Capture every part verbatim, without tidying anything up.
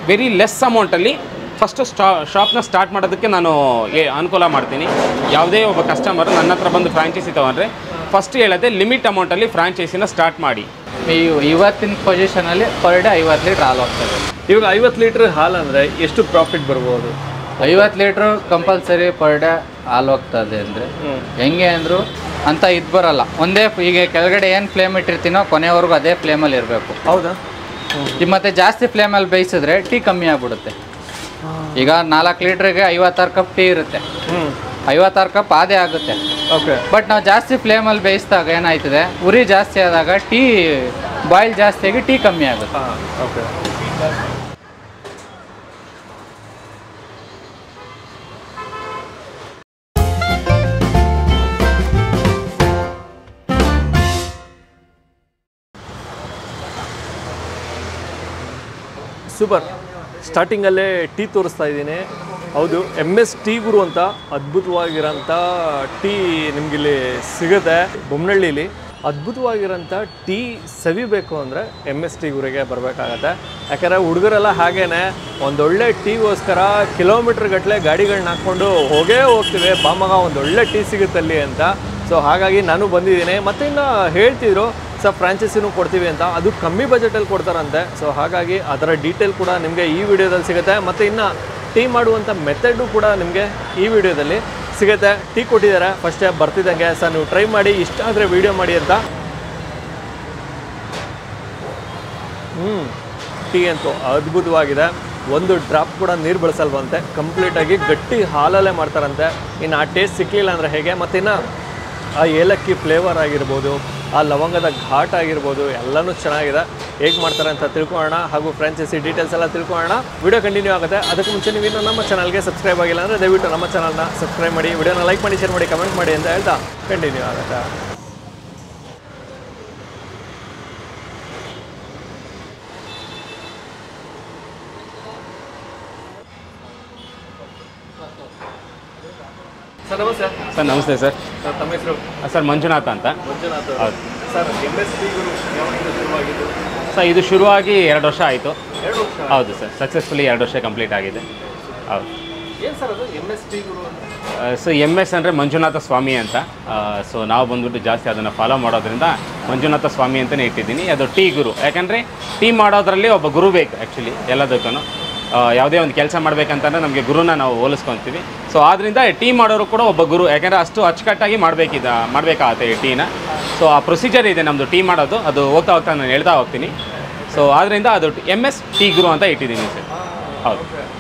Very less ಅಮೌಂಟಲ್ಲಿ first ಸ್ಟಾ ಶಾಪ್ನ ಸ್ಟಾರ್ಟ್ ಮಾಡೋದಕ್ಕೆ ನಾನು ಅನುಕೂಲ ಮಾಡ್ತೀನಿ. ಯಾವುದೇ ಒಬ್ಬ ಕಸ್ಟಮರ್ ನನ್ನ ಹತ್ರ ಬಂದು ಫ್ರಾಂಚೈಸಿ ತೊಗೊಂಡ್ರೆ ಫಸ್ಟ್ ಹೇಳೋದೆ ಲಿಮಿಟ್ ಅಮೌಂಟಲ್ಲಿ ಫ್ರಾಂಚೈಸಿನ ಸ್ಟಾರ್ಟ್ ಮಾಡಿ. ಇವತ್ತಿನ ಪೊಸಿಷನಲ್ಲಿ ಪರ್ ಡೇ ಐವತ್ತು ಲೀಟ್ರ್ ಹಾಲು ಹೋಗ್ತದೆ. ಇವಾಗ ಐವತ್ತು ಲೀಟ್ರ್ ಹಾಲು ಅಂದರೆ ಎಷ್ಟು ಪ್ರಾಫಿಟ್ ಬರ್ಬೋದು? ಐವತ್ತು ಲೀಟ್ರು ಕಂಪಲ್ಸರಿ ಪರ್ ಡೇ ಹಾಲು ಹೋಗ್ತದೆ ಅಂದರೆ ಹೆಂಗೆ ಅಂದರು ಅಂತ ಇದು ಬರೋಲ್ಲ. ಒಂದೇ ಈಗ ಕೆಳಗಡೆ ಏನು ಫ್ಲೇಮ್ ಇಟ್ಟಿರ್ತೀನೋ ಕೊನೆವರೆಗೂ ಅದೇ ಫ್ಲೇಮಲ್ಲಿ ಇರಬೇಕು. ಹೌದಾ? ಮತ್ತು ಜಾಸ್ತಿ ಫ್ಲೇಮಲ್ಲಿ ಬೇಯಿಸಿದ್ರೆ ಟೀ ಕಮ್ಮಿ ಆಗಿಬಿಡುತ್ತೆ. ಈಗ ನಾಲ್ಕು ಲೀಟ್ರಿಗೆ ಐವತ್ತಾರು ಕಪ್ ಟೀ ಇರುತ್ತೆ, ಐವತ್ತಾರು ಕಪ್ ಅದೇ ಆಗುತ್ತೆ. ಓಕೆ. ಬಟ್ ನಾವು ಜಾಸ್ತಿ ಫ್ಲೇಮಲ್ಲಿ ಬೇಯಿಸಿದಾಗ ಏನಾಯ್ತದೆ, ಉರಿ ಜಾಸ್ತಿ ಆದಾಗ ಟೀ ಬಾಯ್ಲ್ ಜಾಸ್ತಿ ಆಗಿ ಟೀ ಕಮ್ಮಿ ಆಗುತ್ತೆ. ಓಕೆ. ಸೂಪರ್. ಸ್ಟಾರ್ಟಿಂಗಲ್ಲೇ ಟೀ ತೋರಿಸ್ತಾ ಇದ್ದೀನಿ. ಹೌದು, ಎಮ್ ಎಸ್ ಟೀ ಗುರು ಅಂತ ಅದ್ಭುತವಾಗಿರೋಂಥ ಟೀ ನಿಮಗಿಲ್ಲಿ ಸಿಗುತ್ತೆ ಬೊಮ್ಮನಹಳ್ಳಿಲಿ. ಅದ್ಭುತವಾಗಿರೋಂಥ ಟೀ ಸವಿಬೇಕು ಅಂದರೆ ಎಮ್ ಎಸ್ ಟೀ ಗುರಿಗೆ ಬರಬೇಕಾಗತ್ತೆ. ಯಾಕಂದರೆ ಹುಡುಗರೆಲ್ಲ ಹಾಗೇ ಒಂದೊಳ್ಳೆ ಟೀಗೋಸ್ಕರ ಕಿಲೋಮೀಟ್ರ್ ಗಟ್ಟಲೆ ಗಾಡಿಗಳನ್ನ ಹಾಕ್ಕೊಂಡು ಹೋಗೇ ಹೋಗ್ತೀವಿ, ಬಾಮಗ ಒಂದೊಳ್ಳೆ ಟೀ ಸಿಗುತ್ತಲ್ಲಿ ಅಂತ. ಸೊ ಹಾಗಾಗಿ ನಾನು ಬಂದಿದ್ದೀನಿ. ಮತ್ತು ಇನ್ನು ಹೇಳ್ತಿದ್ರು ಸರ್ ಫ್ರಾಂಚೈಸಿನೂ ಕೊಡ್ತೀವಿ ಅಂತ, ಅದು ಕಮ್ಮಿ ಬಜೆಟಲ್ಲಿ ಕೊಡ್ತಾರಂತೆ. ಸೊ ಹಾಗಾಗಿ ಅದರ ಡೀಟೇಲ್ ಕೂಡ ನಿಮಗೆ ಈ ವಿಡಿಯೋದಲ್ಲಿ ಸಿಗುತ್ತೆ. ಮತ್ತು ಇನ್ನು ಟೀ ಮಾಡುವಂಥ ಮೆಥಡು ಕೂಡ ನಿಮಗೆ ಈ ವಿಡಿಯೋದಲ್ಲಿ ಸಿಗುತ್ತೆ. ಟೀ ಕೊಟ್ಟಿದ್ದಾರೆ ಫಸ್ಟೇ ಬರ್ತಿದ್ದಂಗೆ, ಸರ್ ನೀವು ಟ್ರೈ ಮಾಡಿ, ಇಷ್ಟ ಆದರೆ ವೀಡಿಯೋ ಮಾಡಿ ಅಂತ. ಹ್ಞೂ ಟೀ ಅಂತೂ ಅದ್ಭುತವಾಗಿದೆ. ಒಂದು ಡ್ರಾಪ್ ಕೂಡ ನೀರು ಬಳಸಲ್ವಂತೆ, ಕಂಪ್ಲೀಟಾಗಿ ಗಟ್ಟಿ ಹಾಲಲ್ಲೇ ಮಾಡ್ತಾರಂತೆ. ಇನ್ನು ಆ ಟೇಸ್ಟ್ ಸಿಕ್ಕಲಿಲ್ಲ ಅಂದರೆ ಹೇಗೆ? ಮತ್ತು ಇನ್ನು ಆ ಏಲಕ್ಕಿ ಫ್ಲೇವರ್ ಆಗಿರ್ಬೋದು, ಆ ಲವಂಗದ ಘಾಟ್ ಆಗಿರ್ಬೋದು, ಎಲ್ಲನೂ ಚೆನ್ನಾಗಿದೆ. ಹೇಗೆ ಮಾಡ್ತಾರೆ ಅಂತ ತಿಳ್ಕೊಳ್ಳೋಣ, ಹಾಗೂ ಫ್ರಾಂಚೈಸಿ ಡೀಟೇಲ್ಸ್ ಎಲ್ಲ ತಿಳ್ಕೊಳ್ಳೋಣ. ವಿಡಿಯೋ ಕಂಟಿನ್ಯೂ ಆಗುತ್ತೆ. ಅದಕ್ಕೆ ಮುಂಚೆ ನೀವು ಇನ್ನೂ ನಮ್ಮ ಚಾನಲ್ಗೆ ಸಬ್ಸ್ಕ್ರೈಬ್ ಆಗಿಲ್ಲ ಅಂದರೆ ದಯವಿಟ್ಟು ನಮ್ಮ ಚಾನಲ್ನ ಸಬ್ಸ್ಕ್ರೈಬ್ ಮಾಡಿ, ವಿಡಿಯೋನ ಲೈಕ್ ಮಾಡಿ, ಶೇರ್ ಮಾಡಿ, ಕಮೆಂಟ್ ಮಾಡಿ ಅಂತ ಹೇಳ್ತಾ ಕಂಟಿನ್ಯೂ ಆಗುತ್ತೆ. ಸರ್ ನಮಸ್ತೆ. ಸರ್ ನಮಸ್ತೆ ಸರ್. ಸರ್ ತಮ್ಮ ಹೆಸರು? ಸರ್ ಮಂಜುನಾಥ ಅಂತ. ಮಂಜುನಾಥ್. ಹೌದು sir M S tea Guru ಯಾವಾಗಿಂದ ಶುರುವಾಗಿದ್ದು? ಸರ್ ಇದು ಶುರುವಾಗಿ ಎರಡು ವರ್ಷ ಆಯಿತು. ಎರಡು ವರ್ಷ? ಹೌದು ಸರ್, ಸಕ್ಸಸ್ಫುಲಿ ಎರಡು ವರ್ಷ ಕಂಪ್ಲೀಟ್ ಆಗಿದೆ. ಹೌದು. ಏನು ಸರ್ ಅದು ಎಮ್ ಎಸ್ ಟೀ ಗುರು ಅಂತ? ಸೊ ಎಮ್ ಎಸ್ ಅಂದರೆ ಮಂಜುನಾಥ ಸ್ವಾಮಿ ಅಂತ. ಸೊ ನಾವು ಬಂದ್ಬಿಟ್ಟು ಜಾಸ್ತಿ ಅದನ್ನು ಫಾಲೋ ಮಾಡೋದ್ರಿಂದ ಮಂಜುನಾಥ ಸ್ವಾಮಿ ಅಂತಲೇ ಇಟ್ಟಿದ್ದೀನಿ. ಅದು ಟೀ ಗುರು, ಯಾಕಂದರೆ ಟೀ ಮಾಡೋದ್ರಲ್ಲಿ ಒಬ್ಬ ಗುರು ಬೇಕು ಆ್ಯಕ್ಚುಲಿ ಎಲ್ಲದಕ್ಕೂ. ಯಾವುದೇ ಒಂದು ಕೆಲಸ ಮಾಡಬೇಕಂತಂದರೆ ನಮಗೆ ಗುರುನ ನಾವು ಹೋಲಿಸ್ಕೊತೀವಿ. ಸೊ ಆದ್ದರಿಂದ ಟೀ ಮಾಡೋರು ಕೂಡ ಒಬ್ಬ ಗುರು, ಯಾಕೆಂದರೆ ಅಷ್ಟು ಅಚ್ಚುಕಟ್ಟಾಗಿ ಮಾಡಬೇಕಿದ್ದ ಮಾಡಬೇಕಾಗತ್ತೆ ಈ ಟೀನ. ಸೊ ಆ ಪ್ರೊಸೀಜರ್ ಇದೆ ನಮ್ಮದು ಟೀ ಮಾಡೋದು, ಅದು ಹೋಗ್ತಾ ಹೋಗ್ತಾ ನಾನು ಹೇಳ್ತಾ ಹೋಗ್ತೀನಿ. ಸೊ ಆದ್ದರಿಂದ ಅದು ಎಮ್ ಎಸ್ ಟೀ ಗುರು ಅಂತ ಇಟ್ಟಿದ್ದೀನಿ ಸರ್. ಹೌದು.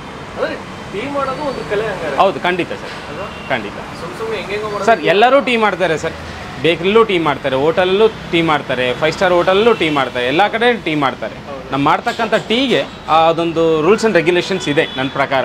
ಟೀ ಮಾಡೋದು ಒಂದು ಕಲೆ ಹಂಗಾರೆ? ಹೌದು, ಖಂಡಿತ ಸರ್, ಖಂಡಿತ. ಸುಮ್ಮನೆ ಹೆಂಗೆ ಸರ್ ಎಲ್ಲರೂ ಟೀ ಮಾಡ್ತಾರೆ ಸರ್. ಬೇಕ್ರಿಲೂ ಟೀ ಮಾಡ್ತಾರೆ, ಹೋಟೆಲಲ್ಲೂ ಟೀ ಮಾಡ್ತಾರೆ, ಫೈವ್ ಸ್ಟಾರ್ ಹೋಟೆಲಲ್ಲೂ ಟೀ ಮಾಡ್ತಾರೆ, ಎಲ್ಲ ಕಡೆ ಟೀ ಮಾಡ್ತಾರೆ. ನಮ್ಮ ಮಾಡ್ತಕ್ಕಂಥ ಟೀಗೆ ಅದೊಂದು ರೂಲ್ಸ್ ಆ್ಯಂಡ್ ರೆಗ್ಯುಲೇಷನ್ಸ್ ಇದೆ ನನ್ನ ಪ್ರಕಾರ.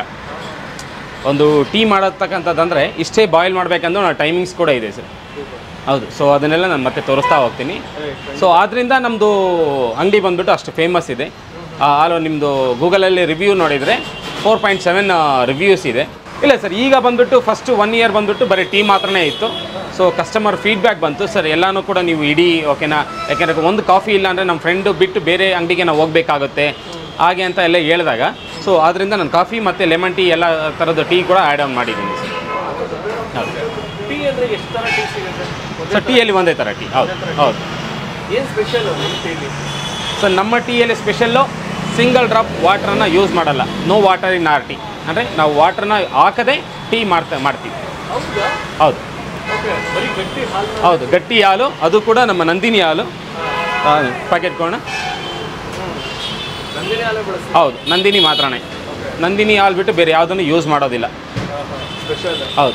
ಒಂದು ಟೀ ಮಾಡತಕ್ಕಂಥದ್ದಂದರೆ ಇಷ್ಟೇ ಬಾಯ್ಲ್ ಮಾಡಬೇಕಂದ್ರೆ ನಾವು ಟೈಮಿಂಗ್ಸ್ ಕೂಡ ಇದೆ ಸರ್. ಹೌದು. ಸೊ ಅದನ್ನೆಲ್ಲ ನಾನು ಮತ್ತೆ ತೋರಿಸ್ತಾ ಹೋಗ್ತೀನಿ. ಸೊ ಆದ್ದರಿಂದ ನಮ್ಮದು ಅಂಗಡಿ ಬಂದುಬಿಟ್ಟು ಅಷ್ಟು ಫೇಮಸ್ ಇದೆ. ಹಾಲು ನಿಮ್ಮದು ಗೂಗಲಲ್ಲಿ ರಿವ್ಯೂ ನೋಡಿದರೆ ಫೋರ್ ಪಾಯಿಂಟ್ ಸೆವೆನ್ ರಿವ್ಯೂಸ್ ಇದೆ. ಇಲ್ಲ ಸರ್, ಈಗ ಬಂದುಬಿಟ್ಟು ಫಸ್ಟು ಒನ್ ಇಯರ್ ಬಂದುಬಿಟ್ಟು ಬರೀ ಟೀ ಮಾತ್ರನೇ ಇತ್ತು. ಸೊ ಕಸ್ಟಮರ್ ಫೀಡ್ಬ್ಯಾಕ್ ಬಂತು, ಸರ್ ಎಲ್ಲನೂ ಕೂಡ ನೀವು ಇಡೀ ಓಕೆನಾ, ಯಾಕೆಂದರೆ ಒಂದು ಕಾಫಿ ಇಲ್ಲ ಅಂದರೆ ನಮ್ಮ ಫ್ರೆಂಡು ಬಿಟ್ಟು ಬೇರೆ ಅಂಗಡಿಗೆ ನಾವು ಹೋಗಬೇಕಾಗುತ್ತೆ ಹಾಗೆ ಅಂತ ಎಲ್ಲ ಹೇಳಿದಾಗ, ಸೊ ಆದ್ದರಿಂದ ನಾನು ಕಾಫಿ ಮತ್ತು ಲೆಮನ್ ಟೀ ಎಲ್ಲ ಥರದ ಟೀ ಕೂಡ ಆ್ಯಡ್ ಆನ್ ಮಾಡಿದ್ದೀನಿ ಸರ್. ಹೌದು. ಟೀ ಅಂದರೆ ಎಷ್ಟು ಥರ ಟೀ ಸಿಗುತ್ತೆ ಸರ್? ಟೀಯಲ್ಲಿ ಒಂದೇ ಥರ ಟೀ. ಹೌದು ಹೌದು. ಏನು ಸ್ಪೆಷಲ್ ನಿಮ್ಮ ಟೀಲಿ? ಸರ್ ನಮ್ಮ ಟೀಯಲ್ಲಿ ಸ್ಪೆಷಲ್ಲು ಸಿಂಗಲ್ ಡ್ರಾಪ್ ವಾಟ್ರನ್ನ ಯೂಸ್ ಮಾಡಲ್ಲ. No water in our tea, ಅಂದರೆ ನಾವು ವಾಟ್ರನ್ನ ಹಾಕದೆ ಟೀ ಮಾಡ್ತಾ ಮಾಡ್ತೀವಿ. ಹೌದಾ? ಹೌದು. ಬರೀ ಗಟ್ಟಿ ಹಾಲು? ಹೌದು, ಗಟ್ಟಿ ಹಾಲು, ಅದು ಕೂಡ ನಮ್ಮ ನಂದಿನಿ ಹಾಲು ಪ್ಯಾಕೆಟ್ ಕೊಡೋಣ. ನಂದಿನಿ ಹಾಲು ಬಳಸಿ? ಹೌದು, ನಂದಿನಿ ಮಾತ್ರನೇ. ನಂದಿನಿ ಹಾಲು ಬಿಟ್ಟು ಬೇರೆ ಯಾವುದನ್ನು ಯೂಸ್ ಮಾಡೋದಿಲ್ಲ. ಸ್ಪೆಷಲ್? ಹೌದು.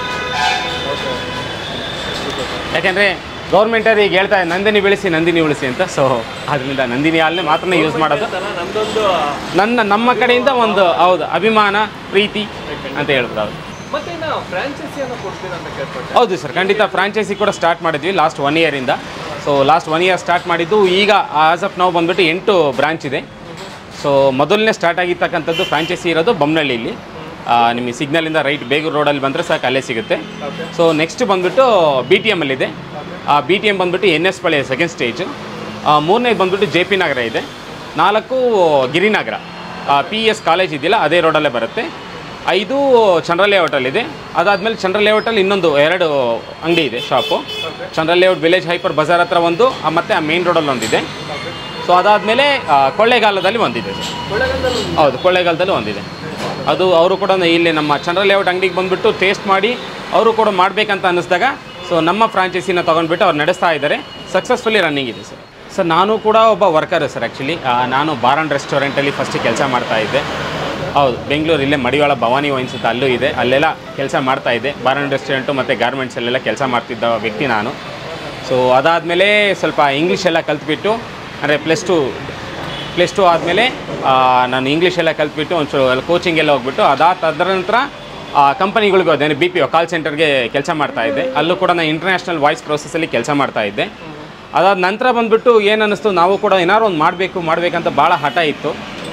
ಯಾಕೆಂದರೆ ಗೌರ್ಮೆಂಟಲ್ಲಿ ಈಗ ಹೇಳ್ತಾ ನಂದಿನಿ ಬೆಳೆಸಿ ನಂದಿನಿ ಉಳಿಸಿ ಅಂತ. ಸೊ ಅದರಿಂದ ನಂದಿನಿ ಹಾಲನ್ನೇ ಮಾತ್ರನೇ ಯೂಸ್ ಮಾಡೋದು. ನಮ್ಮದೊಂದು ನನ್ನ ನಮ್ಮ ಕಡೆಯಿಂದ ಒಂದು ಹೌದು ಅಭಿಮಾನ ಪ್ರೀತಿ ಅಂತ ಹೇಳ್ಬೋದು. ಹೌದು. ಮತ್ತೆ ಇನ್ನು ಫ್ರಾಂಚೈಸಿಯನ್ನು ಕೊಡ್ತೀರಾ ಅಂತ ಕೇಳ್ಪಟ್ಟೆ? ಹೌದು ಸರ್, ಖಂಡಿತ ಫ್ರಾಂಚೈಸಿ ಕೂಡ ಸ್ಟಾರ್ಟ್ ಮಾಡಿದ್ವಿ ಲಾಸ್ಟ್ ಒನ್ ಇಯರಿಂದ. So last one year start ಮಾಡಿದ್ದು, ಈಗ ಆಸ್ ಆಫ್ ನಾವು ಬಂದುಬಿಟ್ಟು ಎಂಟು ಬ್ರಾಂಚ್ ಇದೆ. ಸೊ ಮೊದಲನೇ ಸ್ಟಾರ್ಟ್ ಆಗಿರ್ತಕ್ಕಂಥದ್ದು ಫ್ರಾಂಚೈಸಿ ಇರೋದು ಬೊಮ್ಮನಹಳ್ಳಿಲಿ. ನಿಮಗೆ ಸಿಗ್ನಲಿಂದ ರೈಟ್ ಬೇಗೂರು ರೋಡಲ್ಲಿ ಬಂದರೆ ಸಾಕು, ಅಲ್ಲೇ ಸಿಗುತ್ತೆ. ಸೊ ನೆಕ್ಸ್ಟ್ ಬಂದುಬಿಟ್ಟು ಬಿ ಟಿ ಎಮ್ಮಲ್ಲಿದೆ. ಆ ಬಿ ಟಿ ಎಮ್ ಬಂದುಬಿಟ್ಟು N S Palli second stage. ಮೂರನೇದು ಬಂದುಬಿಟ್ಟು ಜೆ ಪಿ ನಗರ ಇದೆ. ನಾಲ್ಕು ಗಿರಿನಗರ. ಪಿ ಎಸ್ ಕಾಲೇಜ್ ಇದೆಯಲ್ಲ ಅದೇ ರೋಡಲ್ಲೇ ಬರುತ್ತೆ. ಐದು ಚಂದ್ರ ಲೇಔಟಲ್ಲಿದೆ. ಅದಾದಮೇಲೆ ಚಂದ್ರ ಲೇಔಟಲ್ಲಿ ಇನ್ನೊಂದು ಎರಡು ಅಂಗಡಿ ಇದೆ shop. Chandra layout village hyper bazaar ಹತ್ರ ಒಂದು ಮತ್ತು ಆ ಮೇನ್ ರೋಡಲ್ಲಿ ಒಂದಿದೆ. ಸೊ ಅದಾದಮೇಲೆ ಕೊಳ್ಳೇಗಾಲದಲ್ಲಿ ಒಂದಿದೆ ಸರ್. ಹೌದು, ಕೊಳ್ಳೇಗಾಲದಲ್ಲೂ ಒಂದಿದೆ. ಅದು ಅವರು ಕೂಡ ಇಲ್ಲಿ ನಮ್ಮ ಚಂದ್ರ ಲೇಔಟ್ ಅಂಗಡಿಗೆ ಬಂದುಬಿಟ್ಟು ಟೇಸ್ಟ್ ಮಾಡಿ ಅವರು ಕೂಡ ಮಾಡಬೇಕಂತ ಅನ್ನಿಸಿದಾಗ ಸೊ ನಮ್ಮ ಫ್ರಾಂಚೈಸಿನ ತೊಗೊಂಡ್ಬಿಟ್ಟು ಅವ್ರು ನಡೆಸ್ತಾ ಇದ್ದಾರೆ. ಸಕ್ಸಸ್ಫುಲಿ ರನ್ನಿಂಗ್ ಇದೆ ಸರ್. ಸರ್ ನಾನು ಕೂಡ ಒಬ್ಬ ವರ್ಕರ್ ಸರ್. ಆ್ಯಕ್ಚುಲಿ ನಾನು ಬಾರ್ ಆ್ಯಂಡ್ ರೆಸ್ಟೋರೆಂಟಲ್ಲಿ ಫಸ್ಟಿಗೆ ಕೆಲಸ ಮಾಡ್ತಾಯಿದ್ದೆ. ಹೌದು, ಬೆಂಗಳೂರು ಇಲ್ಲೇ ಮಡಿವಾಳ ಭವಾನಿ ವೈನ್ಸ್ ಅಂತ ಅಲ್ಲೂ ಇದೆ, ಅಲ್ಲೆಲ್ಲ ಕೆಲಸ ಮಾಡ್ತಾಯಿದ್ದೆ. ಬಾರ್ ಆ್ಯಂಡ್ ರೆಸ್ಟೋರೆಂಟು ಮತ್ತು ಗಾರ್ಮೆಂಟ್ಸಲ್ಲೆಲ್ಲ ಕೆಲಸ ಮಾಡ್ತಿದ್ದ ವ್ಯಕ್ತಿ ನಾನು. ಸೊ ಅದಾದಮೇಲೆ ಸ್ವಲ್ಪ ಇಂಗ್ಲೀಷ್ ಎಲ್ಲ ಕಲ್ತ್ಬಿಟ್ಟು, ಅಂದರೆ ಪ್ಲಸ್ ಟು ಪ್ಲಸ್ ಟು ಆದಮೇಲೆ ನಾನು ಇಂಗ್ಲೀಷ್ ಎಲ್ಲ ಕಲ್ತ್ಬಿಟ್ಟು ಒಂಚೂರು ಕೋಚಿಂಗ್ ಎಲ್ಲ ಹೋಗ್ಬಿಟ್ಟು ಅದಾದ ಅದರ ನಂತರ ಕಂಪನಿಗಳಿಗೆ ಹೋದೆ. ಬಿ ಪಿ ಒ ಕಾಲ್ ಸೆಂಟರ್ಗೆ ಕೆಲಸ ಮಾಡ್ತಾಯಿದ್ದೆ. ಅಲ್ಲೂ ಕೂಡ ನಾನು ಇಂಟರ್ನ್ಯಾಷನಲ್ ವಾಯ್ಸ್ ಪ್ರೋಸೆಸ್ಸಲ್ಲಿ ಕೆಲಸ ಮಾಡ್ತಾಯಿದ್ದೆ. ಅದಾದ ನಂತರ ಬಂದುಬಿಟ್ಟು ಏನು ಅನ್ನಿಸ್ತು, ನಾವು ಕೂಡ ಏನಾದ್ರು ಒಂದು ಮಾಡಬೇಕು ಮಾಡಬೇಕಂತ ಭಾಳ ಹಠ ಇತ್ತು.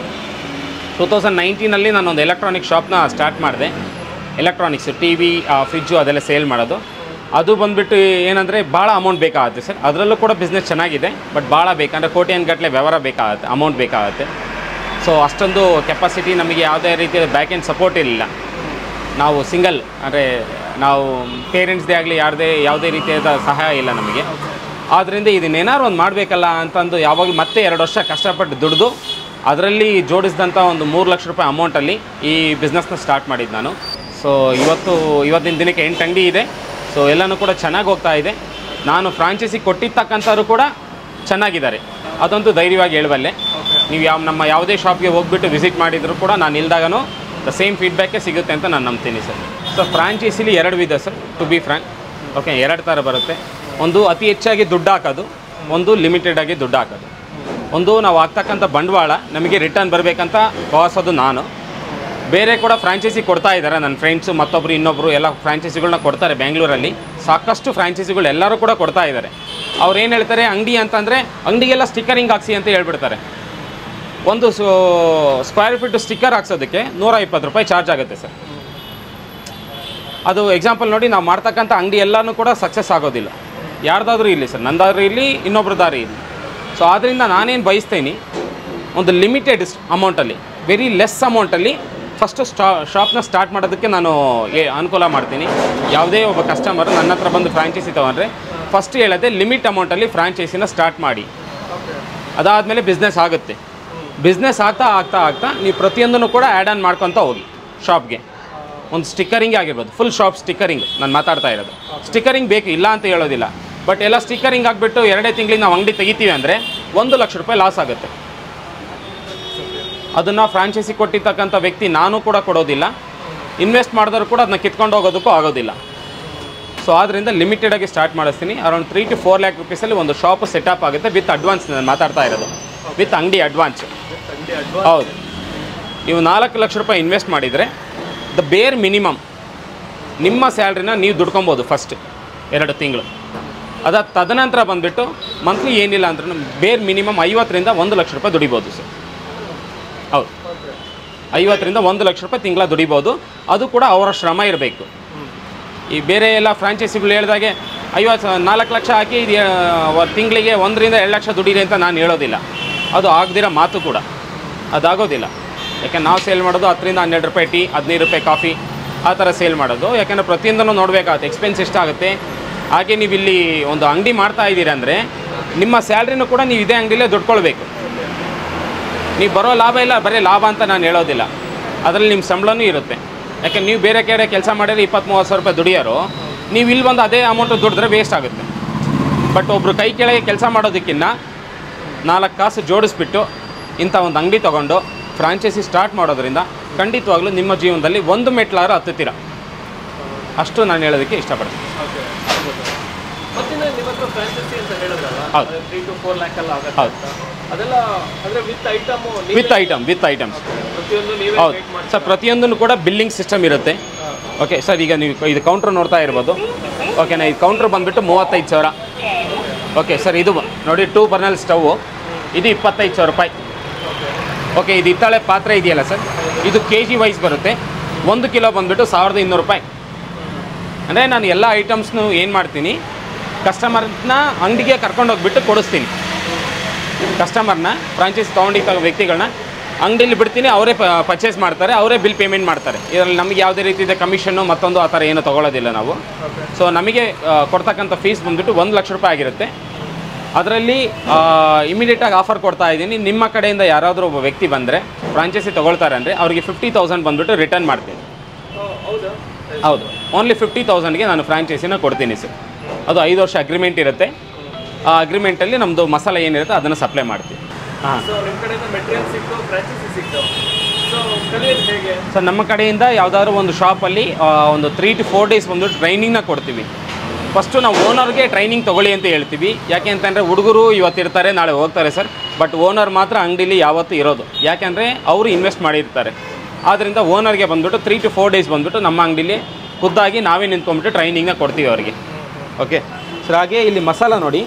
ಟೂ ತೌಸಂಡ್ ನೈನ್ಟೀನಲ್ಲಿ ನಾನೊಂದು ಎಲೆಕ್ಟ್ರಾನಿಕ್ ಶಾಪ್ನ ಸ್ಟಾರ್ಟ್ ಮಾಡಿದೆ. ಎಲೆಕ್ಟ್ರಾನಿಕ್ಸು, ಟಿ ವಿ, ಫ್ರಿಜ್ಜು ಅದೆಲ್ಲ ಸೇಲ್ ಮಾಡೋದು. ಅದು ಬಂದುಬಿಟ್ಟು ಏನಂದರೆ ಭಾಳ ಅಮೌಂಟ್ ಬೇಕಾಗುತ್ತೆ ಸರ್. ಅದರಲ್ಲೂ ಕೂಡ ಬಿಸ್ನೆಸ್ ಚೆನ್ನಾಗಿದೆ, ಬಟ್ ಭಾಳ ಬೇಕಂದರೆ ಕೋಟಿಯನ್ಗಟ್ಟಲೆ ವ್ಯವಹಾರ ಬೇಕಾಗುತ್ತೆ, ಅಮೌಂಟ್ ಬೇಕಾಗುತ್ತೆ. ಸೊ ಅಷ್ಟೊಂದು ಕೆಪಾಸಿಟಿ ನಮಗೆ ಯಾವುದೇ ರೀತಿಯ ಬ್ಯಾಕ್ ಎಂಡ್ ಸಪೋರ್ಟ್ ಇರಲಿಲ್ಲ. ನಾವು ಸಿಂಗಲ್, ಅಂದರೆ ನಾವು ಪೇರೆಂಟ್ಸ್ದೇ ಆಗಲಿ ಯಾರದೇ ಯಾವುದೇ ರೀತಿಯಾದ ಸಹಾಯ ಇಲ್ಲ ನಮಗೆ. ಆದ್ದರಿಂದ ಇದನ್ನೇನಾದ್ರು ಒಂದು ಮಾಡಬೇಕಲ್ಲ ಅಂತಂದು ಯಾವಾಗಲೂ ಮತ್ತೆ ಎರಡು ವರ್ಷ ಕಷ್ಟಪಟ್ಟು ದುಡಿದು ಅದರಲ್ಲಿ ಜೋಡಿಸಿದಂಥ ಒಂದು ಮೂರು ಲಕ್ಷ ರೂಪಾಯಿ ಅಮೌಂಟಲ್ಲಿ ಈ ಬಿಸ್ನೆಸ್ನ ಸ್ಟಾರ್ಟ್ ಮಾಡಿದ್ದು ನಾನು. ಸೊ ಇವತ್ತು ಇವತ್ತಿನ ದಿನಕ್ಕೆ ಎಂಟು ಅಂಗಡಿ ಇದೆ. ಸೊ ಎಲ್ಲನೂ ಕೂಡ ಚೆನ್ನಾಗಿ ಹೋಗ್ತಾ ಇದೆ. ನಾನು ಫ್ರಾಂಚೈಸಿ ಕೊಟ್ಟಿರ್ತಕ್ಕಂಥವ್ರು ಕೂಡ ಚೆನ್ನಾಗಿದ್ದಾರೆ, ಅದಂತೂ ಧೈರ್ಯವಾಗಿ ಹೇಳುವಲ್ಲೇ. ನೀವು ಯಾವ ನಮ್ಮ ಯಾವುದೇ ಶಾಪ್ಗೆ ಹೋಗ್ಬಿಟ್ಟು ವಿಸಿಟ್ ಮಾಡಿದರೂ ಕೂಡ ನಾನು ಇಲ್ದಾಗನೂ ದ ಸೇಮ್ ಫೀಡ್ಬ್ಯಾಕೇ ಸಿಗುತ್ತೆ ಅಂತ ನಾನು ನಂಬ್ತೀನಿ ಸರ್. ಸೊ ಫ್ರಾಂಚೈಸಿಲಿ ಎರಡು ವಿಧ sir, to be frank. Okay, ಎರಡು ಥರ ಬರುತ್ತೆ. ಒಂದು ಅತಿ ಹೆಚ್ಚಾಗಿ ದುಡ್ಡು ಹಾಕೋದು, ಒಂದು ಲಿಮಿಟೆಡಾಗಿ ದುಡ್ಡು ಹಾಕೋದು. ಒಂದು ನಾವು ಆಗ್ತಕ್ಕಂಥ ಬಂಡವಾಳ ನಮಗೆ ರಿಟರ್ನ್ ಬರಬೇಕಂತ ಭಾವಿಸೋದು ನಾನು. ಬೇರೆ ಕೂಡ ಫ್ರಾಂಚೈಸಿ ಕೊಡ್ತಾ ಇದ್ದಾರೆ ನನ್ನ ಫ್ರೆಂಡ್ಸು, ಮತ್ತೊಬ್ಬರು ಇನ್ನೊಬ್ಬರು ಎಲ್ಲ ಫ್ರಾಂಚೈಸಿಗಳನ್ನ ಕೊಡ್ತಾರೆ. ಬೆಂಗಳೂರಲ್ಲಿ ಸಾಕಷ್ಟು ಫ್ರಾಂಚೈಸಿಗಳು ಎಲ್ಲರೂ ಕೂಡ ಕೊಡ್ತಾ ಇದ್ದಾರೆ. ಅವ್ರು ಏನು ಹೇಳ್ತಾರೆ, ಅಂಗಡಿ ಅಂತಂದರೆ ಅಂಗಡಿಗೆಲ್ಲ ಸ್ಟಿಕ್ಕರಿಂಗ್ ಹಾಕ್ಸಿ ಅಂತ ಹೇಳ್ಬಿಡ್ತಾರೆ. ಒಂದು ಸ್ಕ್ವೇರ್ ಫೀಟ್ ಸ್ಟಿಕ್ಕರ್ ಹಾಕ್ಸೋದಕ್ಕೆ ನೂರ ಇಪ್ಪತ್ತು ರೂಪಾಯಿ ಚಾರ್ಜ್ ಆಗುತ್ತೆ ಸರ್. ಅದು ಎಕ್ಸಾಂಪಲ್ ನೋಡಿ, ನಾವು ಮಾಡ್ತಕ್ಕಂಥ ಅಂಗಡಿ ಎಲ್ಲನೂ ಕೂಡ ಸಕ್ಸಸ್ ಆಗೋದಿಲ್ಲ. ಯಾರ್ದಾದ್ರೂ ಇರಲಿ ಸರ್, ನಂದಾದ್ರೂ ಇರಲಿ, ಇನ್ನೊಬ್ರದಾದ್ರೂ ಇರಲಿ. ಸೊ ಆದ್ದರಿಂದ ನಾನೇನು ಬಯಸ್ತೀನಿ, ಒಂದು ಲಿಮಿಟೆಡ್ ಅಮೌಂಟಲ್ಲಿ, ವೆರಿ ಲೆಸ್ ಅಮೌಂಟಲ್ಲಿ ಫಸ್ಟು ಸ್ಟಾ ಶಾಪ್ನ ಸ್ಟಾರ್ಟ್ ಮಾಡೋದಕ್ಕೆ ನಾನು ಅನುಕೂಲ ಮಾಡ್ತೀನಿ. ಯಾವುದೇ ಒಬ್ಬ ಕಸ್ಟಮರ್ ನನ್ನ ಹತ್ರ ಬಂದು ಫ್ರಾಂಚೈಸಿ ತೊಗೊಂಡ್ರೆ ಫಸ್ಟ್ ಹೇಳೋದೆ ಲಿಮಿಟ್ ಅಮೌಂಟಲ್ಲಿ ಫ್ರಾಂಚೈಸಿನ ಸ್ಟಾರ್ಟ್ ಮಾಡಿ. ಅದಾದಮೇಲೆ ಬಿಸ್ನೆಸ್ ಆಗುತ್ತೆ. ಬಿಸ್ನೆಸ್ ಆಗ್ತಾ ಆಗ್ತಾ ಆಗ್ತಾ ನೀವು ಪ್ರತಿಯೊಂದನ್ನು ಕೂಡ ಆ್ಯಡ್ ಆನ್ ಮಾಡ್ಕೊತ ಹೋಗಿ. ಶಾಪ್ಗೆ ಒಂದು ಸ್ಟಿಕ್ಕರಿಂಗ್ ಆಗಿರ್ಬೋದು, ಫುಲ್ ಶಾಪ್ ಸ್ಟಿಕ್ಕರಿಂಗ್ ನಾನು ಮಾತಾಡ್ತಾ ಇರೋದು. ಸ್ಟಿಕ್ಕರಿಂಗ್ ಬೇಕು, ಇಲ್ಲ ಅಂತ ಹೇಳೋದಿಲ್ಲ. ಬಟ್ ಎಲ್ಲ ಸ್ಟಿಕ್ಕರಿಂಗ್ ಆಗಿಬಿಟ್ಟು ಎರಡೇ ತಿಂಗಳಿಗೆ ನಾವು ಅಂಗಡಿ ತೆಗಿತೀವಿ ಅಂದರೆ ಒಂದು ಲಕ್ಷ ರೂಪಾಯಿ ಲಾಸ್ ಆಗುತ್ತೆ. ಅದನ್ನು ಫ್ರಾಂಚೈಸಿ ಕೊಟ್ಟಿರ್ತಕ್ಕಂಥ ವ್ಯಕ್ತಿ ನಾನು ಕೂಡ ಕೊಡೋದಿಲ್ಲ, ಇನ್ವೆಸ್ಟ್ ಮಾಡಿದವರು ಕೂಡ ಅದನ್ನ ಕಿತ್ಕೊಂಡು ಹೋಗೋದಕ್ಕೂ ಆಗೋದಿಲ್ಲ. ಸೊ ಆದ್ದರಿಂದ ಲಿಮಿಟೆಡಾಗಿ ಸ್ಟಾರ್ಟ್ ಮಾಡಿಸ್ತೀನಿ. Around three to four lakh ರುಪೀಸಲ್ಲಿ ಒಂದು ಶಾಪ್ ಸೆಟಪ್ ಆಗುತ್ತೆ ವಿತ್ ಅಡ್ವಾನ್ಸ್. ನಾನು ಮಾತಾಡ್ತಾ ಇರೋದು ವಿತ್ ಅಂಗಡಿ ಅಡ್ವಾನ್ಸ್. ಹೌದು, ನೀವು ನಾಲ್ಕು ಲಕ್ಷ ರೂಪಾಯಿ ಇನ್ವೆಸ್ಟ್ ಮಾಡಿದರೆ ದ ಬೇರ್ ಮಿನಿಮಮ್ ನಿಮ್ಮ ಸ್ಯಾಲ್ರಿನ ನೀವು ದುಡ್ಕೊಬೋದು ಫಸ್ಟ್ ಎರಡು ತಿಂಗಳು. ಅದಾದ ತದನಂತರ ಬಂದುಬಿಟ್ಟು ಮಂತ್ಲಿ ಏನಿಲ್ಲ ಅಂದ್ರೂ ಬೇರ್ ಮಿನಿಮಮ್ ಐವತ್ತರಿಂದ ಒಂದು ಲಕ್ಷ ರೂಪಾಯಿ ದುಡಿಬೋದು ಸರ್. ಹೌದು, ಐವತ್ತರಿಂದ ಒಂದು ಲಕ್ಷ ರೂಪಾಯಿ ತಿಂಗಳ ದುಡಿಬೋದು. ಅದು ಕೂಡ ಅವರ ಶ್ರಮ ಇರಬೇಕು. ಈ ಬೇರೆ ಎಲ್ಲ ಫ್ರಾಂಚೈಸಿಗಳು ಹೇಳಿದಾಗೆ ಐವತ್ತು ನಾಲ್ಕು ಲಕ್ಷ ಹಾಕಿ ಇದು ತಿಂಗಳಿಗೆ ಒಂದರಿಂದ ಎರಡು ಲಕ್ಷ ದುಡೀರಿ ಅಂತ ನಾನು ಹೇಳೋದಿಲ್ಲ. ಅದು ಆಗದಿರೋ ಮಾತು ಕೂಡ, ಅದಾಗೋದಿಲ್ಲ. ಯಾಕೆ ನಾವು ಸೇಲ್ ಮಾಡೋದು ಹತ್ತರಿಂದ ಹನ್ನೆರಡು ರೂಪಾಯಿ ಟೀ, ಹದಿನೈದು ರೂಪಾಯಿ ಕಾಫಿ, ಆ ಥರ ಸೇಲ್ ಮಾಡೋದು. ಯಾಕೆಂದರೆ ಪ್ರತಿಯೊಂದನ್ನು ನೋಡಬೇಕಾಗುತ್ತೆ, ಎಕ್ಸ್ಪೆನ್ಸ್ ಎಷ್ಟಾಗುತ್ತೆ. ಹಾಗೆ ನೀವು ಇಲ್ಲಿ ಒಂದು ಅಂಗಡಿ ಮಾಡ್ತಾ ಇದ್ದೀರಿ ಅಂದರೆ ನಿಮ್ಮ ಸ್ಯಾಲ್ರಿನೂ ಕೂಡ ನೀವು ಇದೇ ಅಂಗಡಿಲೇ ದುಡ್ಕೊಳ್ಬೇಕು. ನೀವು ಬರೋ ಲಾಭ ಇಲ್ಲ, ಬರೀ ಲಾಭ ಅಂತ ನಾನು ಹೇಳೋದಿಲ್ಲ. ಅದರಲ್ಲಿ ನಿಮ್ಮ ಸಂಬಳನೂ ಇರುತ್ತೆ. ಯಾಕೆ ನೀವು ಬೇರೆ ಕಡೆ ಕೆಲಸ ಮಾಡಿದ್ರೆ ಇಪ್ಪತ್ತು ಮೂವತ್ತು ಸಾವಿರ ರೂಪಾಯಿ ದುಡಿಯೋರು, ನೀವು ಇಲ್ಲಿ ಬಂದು ಅದೇ ಅಮೌಂಟು ದುಡಿದ್ರೆ ವೇಸ್ಟ್ ಆಗುತ್ತೆ. ಬಟ್ ಒಬ್ಬರು ಕೈ ಕೆಳಗೆ ಕೆಲಸ ಮಾಡೋದಕ್ಕಿಂತ ನಾಲ್ಕು ಕಾಸು ಜೋಡಿಸ್ಬಿಟ್ಟು ಇಂಥ ಒಂದು ಅಂಗಡಿ ತೊಗೊಂಡು ಫ್ರಾಂಚೈಸಿ ಸ್ಟಾರ್ಟ್ ಮಾಡೋದ್ರಿಂದ ಖಂಡಿತವಾಗ್ಲೂ ನಿಮ್ಮ ಜೀವನದಲ್ಲಿ ಒಂದು ಮೆಟ್ಲಾರು ಹತ್ತುತ್ತೀರ. ಅಷ್ಟು ನಾನು ಹೇಳೋದಕ್ಕೆ ಇಷ್ಟಪಡ್ತೀನಿ. ವಿತ್ ಐಟಮ್ ವಿತ್ ಐಟಮ್ಸ್ ಹೌದು ಸರ್. ಪ್ರತಿಯೊಂದನ್ನು ಕೂಡ ಬಿಲ್ಲಿಂಗ್ ಸಿಸ್ಟಮ್ ಇರುತ್ತೆ. ಓಕೆ ಸರ್, ಈಗ ನೀವು ಇದು ಕೌಂಟ್ರ್ ನೋಡ್ತಾ ಇರ್ಬೋದು. ಓಕೆನಾ, ಇದು ಕೌಂಟ್ರ್ ಬಂದುಬಿಟ್ಟು ಮೂವತ್ತೈದು ಸಾವಿರ. ಓಕೆ ಸರ್, ಇದು ನೋಡಿ ಟೂ ಬರ್ನಲ್ ಸ್ಟವ್ವು, ಇದು ಇಪ್ಪತ್ತೈದು ಸಾವಿರ ರೂಪಾಯಿ. ಓಕೆ, ಇದು ಹಿತ್ತಾಳೆ ಪಾತ್ರೆ ಇದೆಯಲ್ಲ ಸರ್, ಇದು ಕೆ ಜಿ ವೈಸ್ ಬರುತ್ತೆ. ಒಂದು ಕಿಲೋ ಬಂದುಬಿಟ್ಟು ಸಾವಿರದ ಇನ್ನೂರು ರೂಪಾಯಿ. ಅಂದರೆ ನಾನು ಎಲ್ಲ ಐಟಮ್ಸ್ನು ಏನು ಮಾಡ್ತೀನಿ, ಕಸ್ಟಮರ್ನ ಅಂಗಡಿಗೆ ಕರ್ಕೊಂಡೋಗ್ಬಿಟ್ಟು ಕೊಡಿಸ್ತೀನಿ. ಕಸ್ಟಮರ್ನ ಫ್ರಾಂಚೈಸಿ ತೊಗೊಂಡಿದ್ದ ವ್ಯಕ್ತಿಗಳನ್ನ ಅಂಗಡಿಯಲ್ಲಿ ಬಿಡ್ತೀನಿ, ಅವರೇ ಪರ್ಚೇಸ್ ಮಾಡ್ತಾರೆ, ಅವರೇ ಬಿಲ್ ಪೇಮೆಂಟ್ ಮಾಡ್ತಾರೆ. ಇದರಲ್ಲಿ ನಮಗೆ ಯಾವುದೇ ರೀತಿಯ ಕಮಿಷನ್ನು ಮತ್ತೊಂದು ಆ ಥರ ಏನು ತೊಗೊಳ್ಳೋದಿಲ್ಲ ನಾವು. ಸೊ ನಮಗೆ ಕೊಡ್ತಕ್ಕಂಥ ಫೀಸ್ ಬಂದುಬಿಟ್ಟು ಒಂದು ಲಕ್ಷ ರೂಪಾಯಿ ಆಗಿರುತ್ತೆ. ಅದರಲ್ಲಿ ಇಮಿಡಿಯೇಟಾಗಿ ಆಫರ್ ಕೊಡ್ತಾ ಇದ್ದೀನಿ. ನಿಮ್ಮ ಕಡೆಯಿಂದ ಯಾರಾದರೂ ಒಬ್ಬ ವ್ಯಕ್ತಿ ಬಂದರೆ ಫ್ರಾಂಚೈಸಿ ತೊಗೊಳ್ತಾರೆ ಅಂದರೆ ಅವರಿಗೆ ಫಿಫ್ಟಿ ತೌಸಂಡ್ ಬಂದುಬಿಟ್ಟು ರಿಟರ್ನ್ ಮಾಡ್ತೀನಿ. ಹೌದು, ಓನ್ಲಿ ಫಿಫ್ಟಿ ತೌಸಂಡ್ಗೆ ನಾನು ಫ್ರಾಂಚೈಸಿನ ಕೊಡ್ತೀನಿ ಸರ್. ಅದು ಐದು ವರ್ಷ ಅಗ್ರಿಮೆಂಟ್ ಇರುತ್ತೆ. ಆ ಅಗ್ರಿಮೆಂಟಲ್ಲಿ ನಮ್ಮದು ಮಸಾಲೆ ಏನಿರುತ್ತೆ ಅದನ್ನು ಸಪ್ಲೈ ಮಾಡ್ತೀವಿ. ಹಾಂ ಸರ್, ನಮ್ಮ ಕಡೆಯಿಂದ ಯಾವುದಾದ್ರು ಒಂದು ಶಾಪಲ್ಲಿ ಒಂದು ತ್ರೀ ಟು ಫೋರ್ ಡೇಸ್ ಒಂದು ಟ್ರೈನಿಂಗ್ನ ಕೊಡ್ತೀವಿ. ಫಸ್ಟು ನಾವು ಓನರ್ಗೆ ಟ್ರೈನಿಂಗ್ ತೊಗೊಳ್ಳಿ ಅಂತ ಹೇಳ್ತೀವಿ. ಯಾಕೆ ಅಂತಂದರೆ ಹುಡುಗರು ಇವತ್ತು ಇರ್ತಾರೆ, ನಾಳೆ ಹೋಗ್ತಾರೆ ಸರ್. ಬಟ್ ಓನರ್ ಮಾತ್ರ ಅಂಗಡಿಲಿ ಯಾವತ್ತೂ ಇರೋದು. ಯಾಕೆಂದರೆ ಅವರು ಇನ್ವೆಸ್ಟ್ ಮಾಡಿರ್ತಾರೆ. ಆದ್ದರಿಂದ ಓನರ್ಗೆ ಬಂದುಬಿಟ್ಟು ತ್ರೀ ಟು ಫೋರ್ ಡೇಸ್ ಬಂದುಬಿಟ್ಟು ನಮ್ಮ ಅಂಗಡಿಲಿ ಖುದ್ದಾಗಿ ನಾವೇ ನಿಂತ್ಕೊಂಡ್ಬಿಟ್ಟು ಟ್ರೈನಿಂಗ್ನ ಕೊಡ್ತೀವಿ ಅವರಿಗೆ. ಓಕೆ ಸರ್, ಹಾಗೆ ಇಲ್ಲಿ ಮಸಾಲ ನೋಡಿ.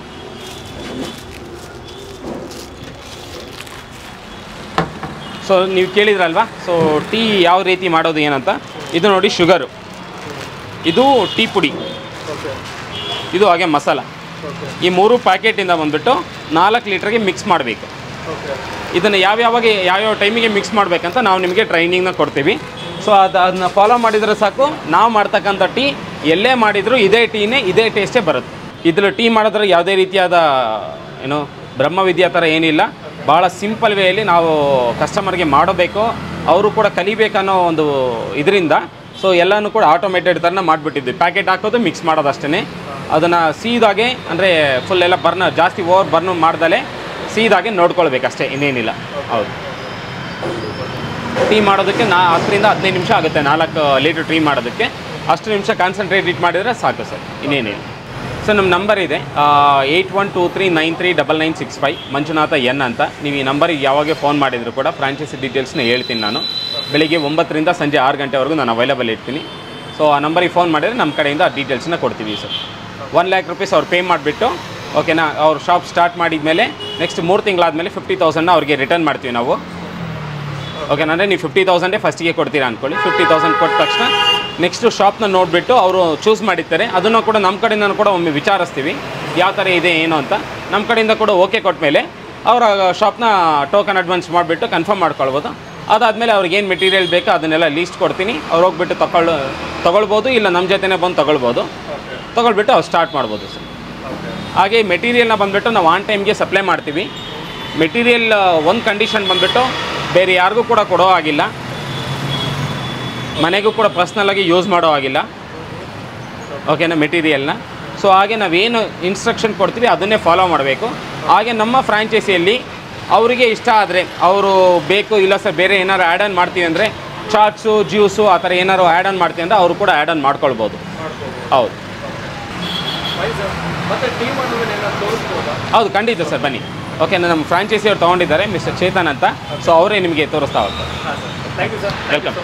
ಸೊ ನೀವು ಕೇಳಿದ್ರಲ್ವಾ, ಸೊ ಟೀ ಯಾವ ರೀತಿ ಮಾಡೋದು ಏನಂತ. ಇದು ನೋಡಿ ಶುಗರು, ಇದು ಟೀ ಪುಡಿ, ಇದು ಹಾಗೆ ಮಸಾಲ. ಈ ಮೂರು ಪ್ಯಾಕೆಟಿಂದ ಬಂದುಬಿಟ್ಟು ನಾಲ್ಕು ಲೀಟ್ರಿಗೆ ಮಿಕ್ಸ್ ಮಾಡಬೇಕು. ಇದನ್ನು ಯಾವ್ಯಾವಾಗ ಯಾವ್ಯಾವ ಟೈಮಿಗೆ ಮಿಕ್ಸ್ ಮಾಡಬೇಕಂತ ನಾವು ನಿಮಗೆ ಟ್ರೈನಿಂಗ್ನ ಕೊಡ್ತೀವಿ. ಸೊ ಅದು ಅದನ್ನ ಫಾಲೋ ಮಾಡಿದರೆ ಸಾಕು, ನಾವು ಮಾಡ್ತಕ್ಕಂಥ ಟೀ ಎಲ್ಲೇ ಮಾಡಿದರೂ ಇದೇ ಟೀನೇ ಇದೇ ಟೇಸ್ಟೇ ಬರುತ್ತೆ. ಇದ್ರ ಟೀ ಮಾಡಿದ್ರೆ ಯಾವುದೇ ರೀತಿಯಾದ ಏನು ಬ್ರಹ್ಮವಿದ್ಯಾ ಥರ ಏನಿಲ್ಲ. ಭಾಳ ಸಿಂಪಲ್ ವೇಯಲ್ಲಿ ನಾವು ಕಸ್ಟಮರ್ಗೆ ಮಾಡಬೇಕು, ಅವರು ಕೂಡ ಕಲಿಬೇಕನ್ನೋ ಒಂದು ಇದರಿಂದ ಸೊ ಎಲ್ಲನೂ ಕೂಡ ಆಟೋಮೇಟೆಡ್ ಥರನ ಮಾಡಿಬಿಟ್ಟಿದ್ವಿ. ಪ್ಯಾಕೆಟ್ ಹಾಕೋದು, ಮಿಕ್ಸ್ ಮಾಡೋದು ಅಷ್ಟೇ. ಅದನ್ನು ಸೀದಾಗೆ ಅಂದರೆ ಫುಲ್ ಎಲ್ಲ ಬರ್ನ ಜಾಸ್ತಿ ಓವರ್ ಬರ್ನ್ ಮಾಡ್ದಲೇ ಸೀದಾಗೆ ನೋಡ್ಕೊಳ್ಬೇಕಷ್ಟೇ, ಇನ್ನೇನಿಲ್ಲ. ಹೌದು, ಟೀ ಮಾಡೋದಕ್ಕೆ ನಾ ಹತ್ತರಿಂದ ಹದಿನೈದು ನಿಮಿಷ ಆಗುತ್ತೆ. ನಾಲ್ಕು ಲೀಟ್ರ್ ಟೀ ಮಾಡೋದಕ್ಕೆ ಅಷ್ಟು ನಿಮಿಷ ಕಾನ್ಸಂಟ್ರೇಟ್ ಇಟ್ ಮಾಡಿದರೆ ಸಾಕು ಸರ್, ಇನ್ನೇನಿಲ್ಲ. ಸರ್ ನಮ್ಮ ನಂಬರ್ ಇದೆ eight one two three nine three double nine six five Manjunatha N ಅಂತ. ನೀವು ಈ ನಂಬರಿಗೆ ಯಾವಾಗ ಫೋನ್ ಮಾಡಿದರೂ ಕೂಡ ಫ್ರಾಂಚೈಸಿ ಡೀಟೇಲ್ಸ್ನ ಹೇಳ್ತೀನಿ ನಾನು. ಬೆಳಿಗ್ಗೆ ಒಂಬತ್ತರಿಂದ ಸಂಜೆ ಆರು ಗಂಟೆವರೆಗೂ ನಾನು ಅವೈಲೇಬಲ್ ಇರ್ತೀನಿ. ಸೊ ಆ ನಂಬರಿಗೆ ಫೋನ್ ಮಾಡಿದರೆ ನಮ್ಮ ಕಡೆಯಿಂದ ಆ ಡೀಟೇಲ್ಸ್ನ ಕೊಡ್ತೀವಿ ಸರ್. ಒನ್ ಲ್ಯಾಕ್ ರುಪೀಸ್ ಅವ್ರು ಪೇ ಮಾಡಿಬಿಟ್ಟು ಓಕೆನಾ, ಅವ್ರು ಶಾಪ್ ಸ್ಟಾರ್ಟ್ ಮಾಡಿದ ಮೇಲೆ ನೆಕ್ಸ್ಟ್ ಮೂರು ತಿಂಗಳಾದಮೇಲೆ ಫಿಫ್ಟಿ ತೌಸಂಡ್ನ ಅವ್ರಿಗೆ ರಿಟರ್ನ್ ಮಾಡ್ತೀವಿ ನಾವು. ಓಕೆನಾ, ಅಂದರೆ ನೀವು ಫಿಫ್ಟಿ ತೌಸಂಡೇ ಫಸ್ಟಿಗೆ ಕೊಡ್ತೀರಾ ಅಂದ್ಕೊಳ್ಳಿ. ಫಿಫ್ಟಿ ತೌಸಂಡ್ ಕೊಟ್ಟ ತಕ್ಷಣ ನೆಕ್ಸ್ಟು ಶಾಪ್ನ ನೋಡಿಬಿಟ್ಟು ಅವರು ಚೂಸ್ ಮಾಡಿರ್ತಾರೆ. ಅದನ್ನು ಕೂಡ ನಮ್ಮ ಕಡೆಯಿಂದ ಕೂಡ ಒಮ್ಮೆ ವಿಚಾರಿಸ್ತೀವಿ ಯಾವ ಥರ ಇದೆ ಏನು ಅಂತ. ನಮ್ಮ ಕಡೆಯಿಂದ ಕೂಡ ಓಕೆ ಕೊಟ್ಟ ಮೇಲೆ ಅವರ ಶಾಪ್ನ ಟೋಕನ್ ಅಡ್ವಾನ್ಸ್ ಮಾಡಿಬಿಟ್ಟು ಕನ್ಫರ್ಮ್ ಮಾಡ್ಕೊಳ್ಬೋದು. ಅದಾದಮೇಲೆ ಅವ್ರಿಗೆ ಏನು ಮೆಟೀರಿಯಲ್ ಬೇಕೋ ಅದನ್ನೆಲ್ಲ ಲೀಸ್ಟ್ ಕೊಡ್ತೀನಿ. ಅವ್ರು ಹೋಗ್ಬಿಟ್ಟು ತಗೊಳ್ಳೋ ತೊಗೊಳ್ಬೋದು, ಇಲ್ಲ ನಮ್ಮ ಜೊತೆನೇ ಬಂದು ತೊಗೊಳ್ಬೋದು. ತೊಗೊಳ್ಬಿಟ್ಟು ಅವ್ರು ಸ್ಟಾರ್ಟ್ ಮಾಡ್ಬೋದು ಸರ್. ಹಾಗೆ ಮೆಟೀರಿಯಲ್ನ ಬಂದುಬಿಟ್ಟು ನಾವು ಆನ್ ಟೈಮ್ಗೆ ಸಪ್ಲೈ ಮಾಡ್ತೀವಿ. ಮೆಟೀರಿಯಲ್ ಒಂದು ಕಂಡೀಷನ್ ಬಂದುಬಿಟ್ಟು ಬೇರೆ ಯಾರಿಗೂ ಕೂಡ ಕೊಡೋ ಆಗಿಲ್ಲ, ಮನೆಗೂ ಕೂಡ ಪರ್ಸ್ನಲಾಗಿ ಯೂಸ್ ಮಾಡೋ ಆಗಿಲ್ಲ. ಓಕೆನಾ, ಮೆಟೀರಿಯಲ್ನ. ಸೊ ಹಾಗೆ ನಾವೇನು ಇನ್ಸ್ಟ್ರಕ್ಷನ್ ಕೊಡ್ತೀವಿ ಅದನ್ನೇ ಫಾಲೋ ಮಾಡಬೇಕು. ಹಾಗೆ ನಮ್ಮ ಫ್ರಾಂಚೈಸಿಯಲ್ಲಿ ಅವರಿಗೆ ಇಷ್ಟ ಆದರೆ ಅವರು ಬೇಕು, ಇಲ್ಲ ಸರ್ ಬೇರೆ ಏನಾರು ಆ್ಯಡ್ ಆನ್ ಮಾಡ್ತೀವಿ ಅಂದರೆ ಚಾಟ್ಸು ಜ್ಯೂಸು ಆ ಥರ ಏನಾರು ಆ್ಯಡ್ ಆನ್ ಮಾಡ್ತೀವಿ ಅಂದರೆ ಅವರು ಕೂಡ ಆ್ಯಡ್ ಆನ್ ಮಾಡ್ಕೊಳ್ಬೋದು. ಹೌದು ಹೌದು ಖಂಡಿತ ಸರ್, ಬನ್ನಿ. ಓಕೆ, ನಮ್ಮ ಫ್ರಾಂಚೈಸಿ ಅವ್ರು ತೊಗೊಂಡಿದ್ದಾರೆ ಮಿಸ್ಟರ್ ಚೇತನ್ ಅಂತ. ಸೊ ಅವರೇ ನಿಮಗೆ ತೋರಿಸ್ತಾ ಹೋಗ್ತಾರೆ. Thank you sir. Welcome.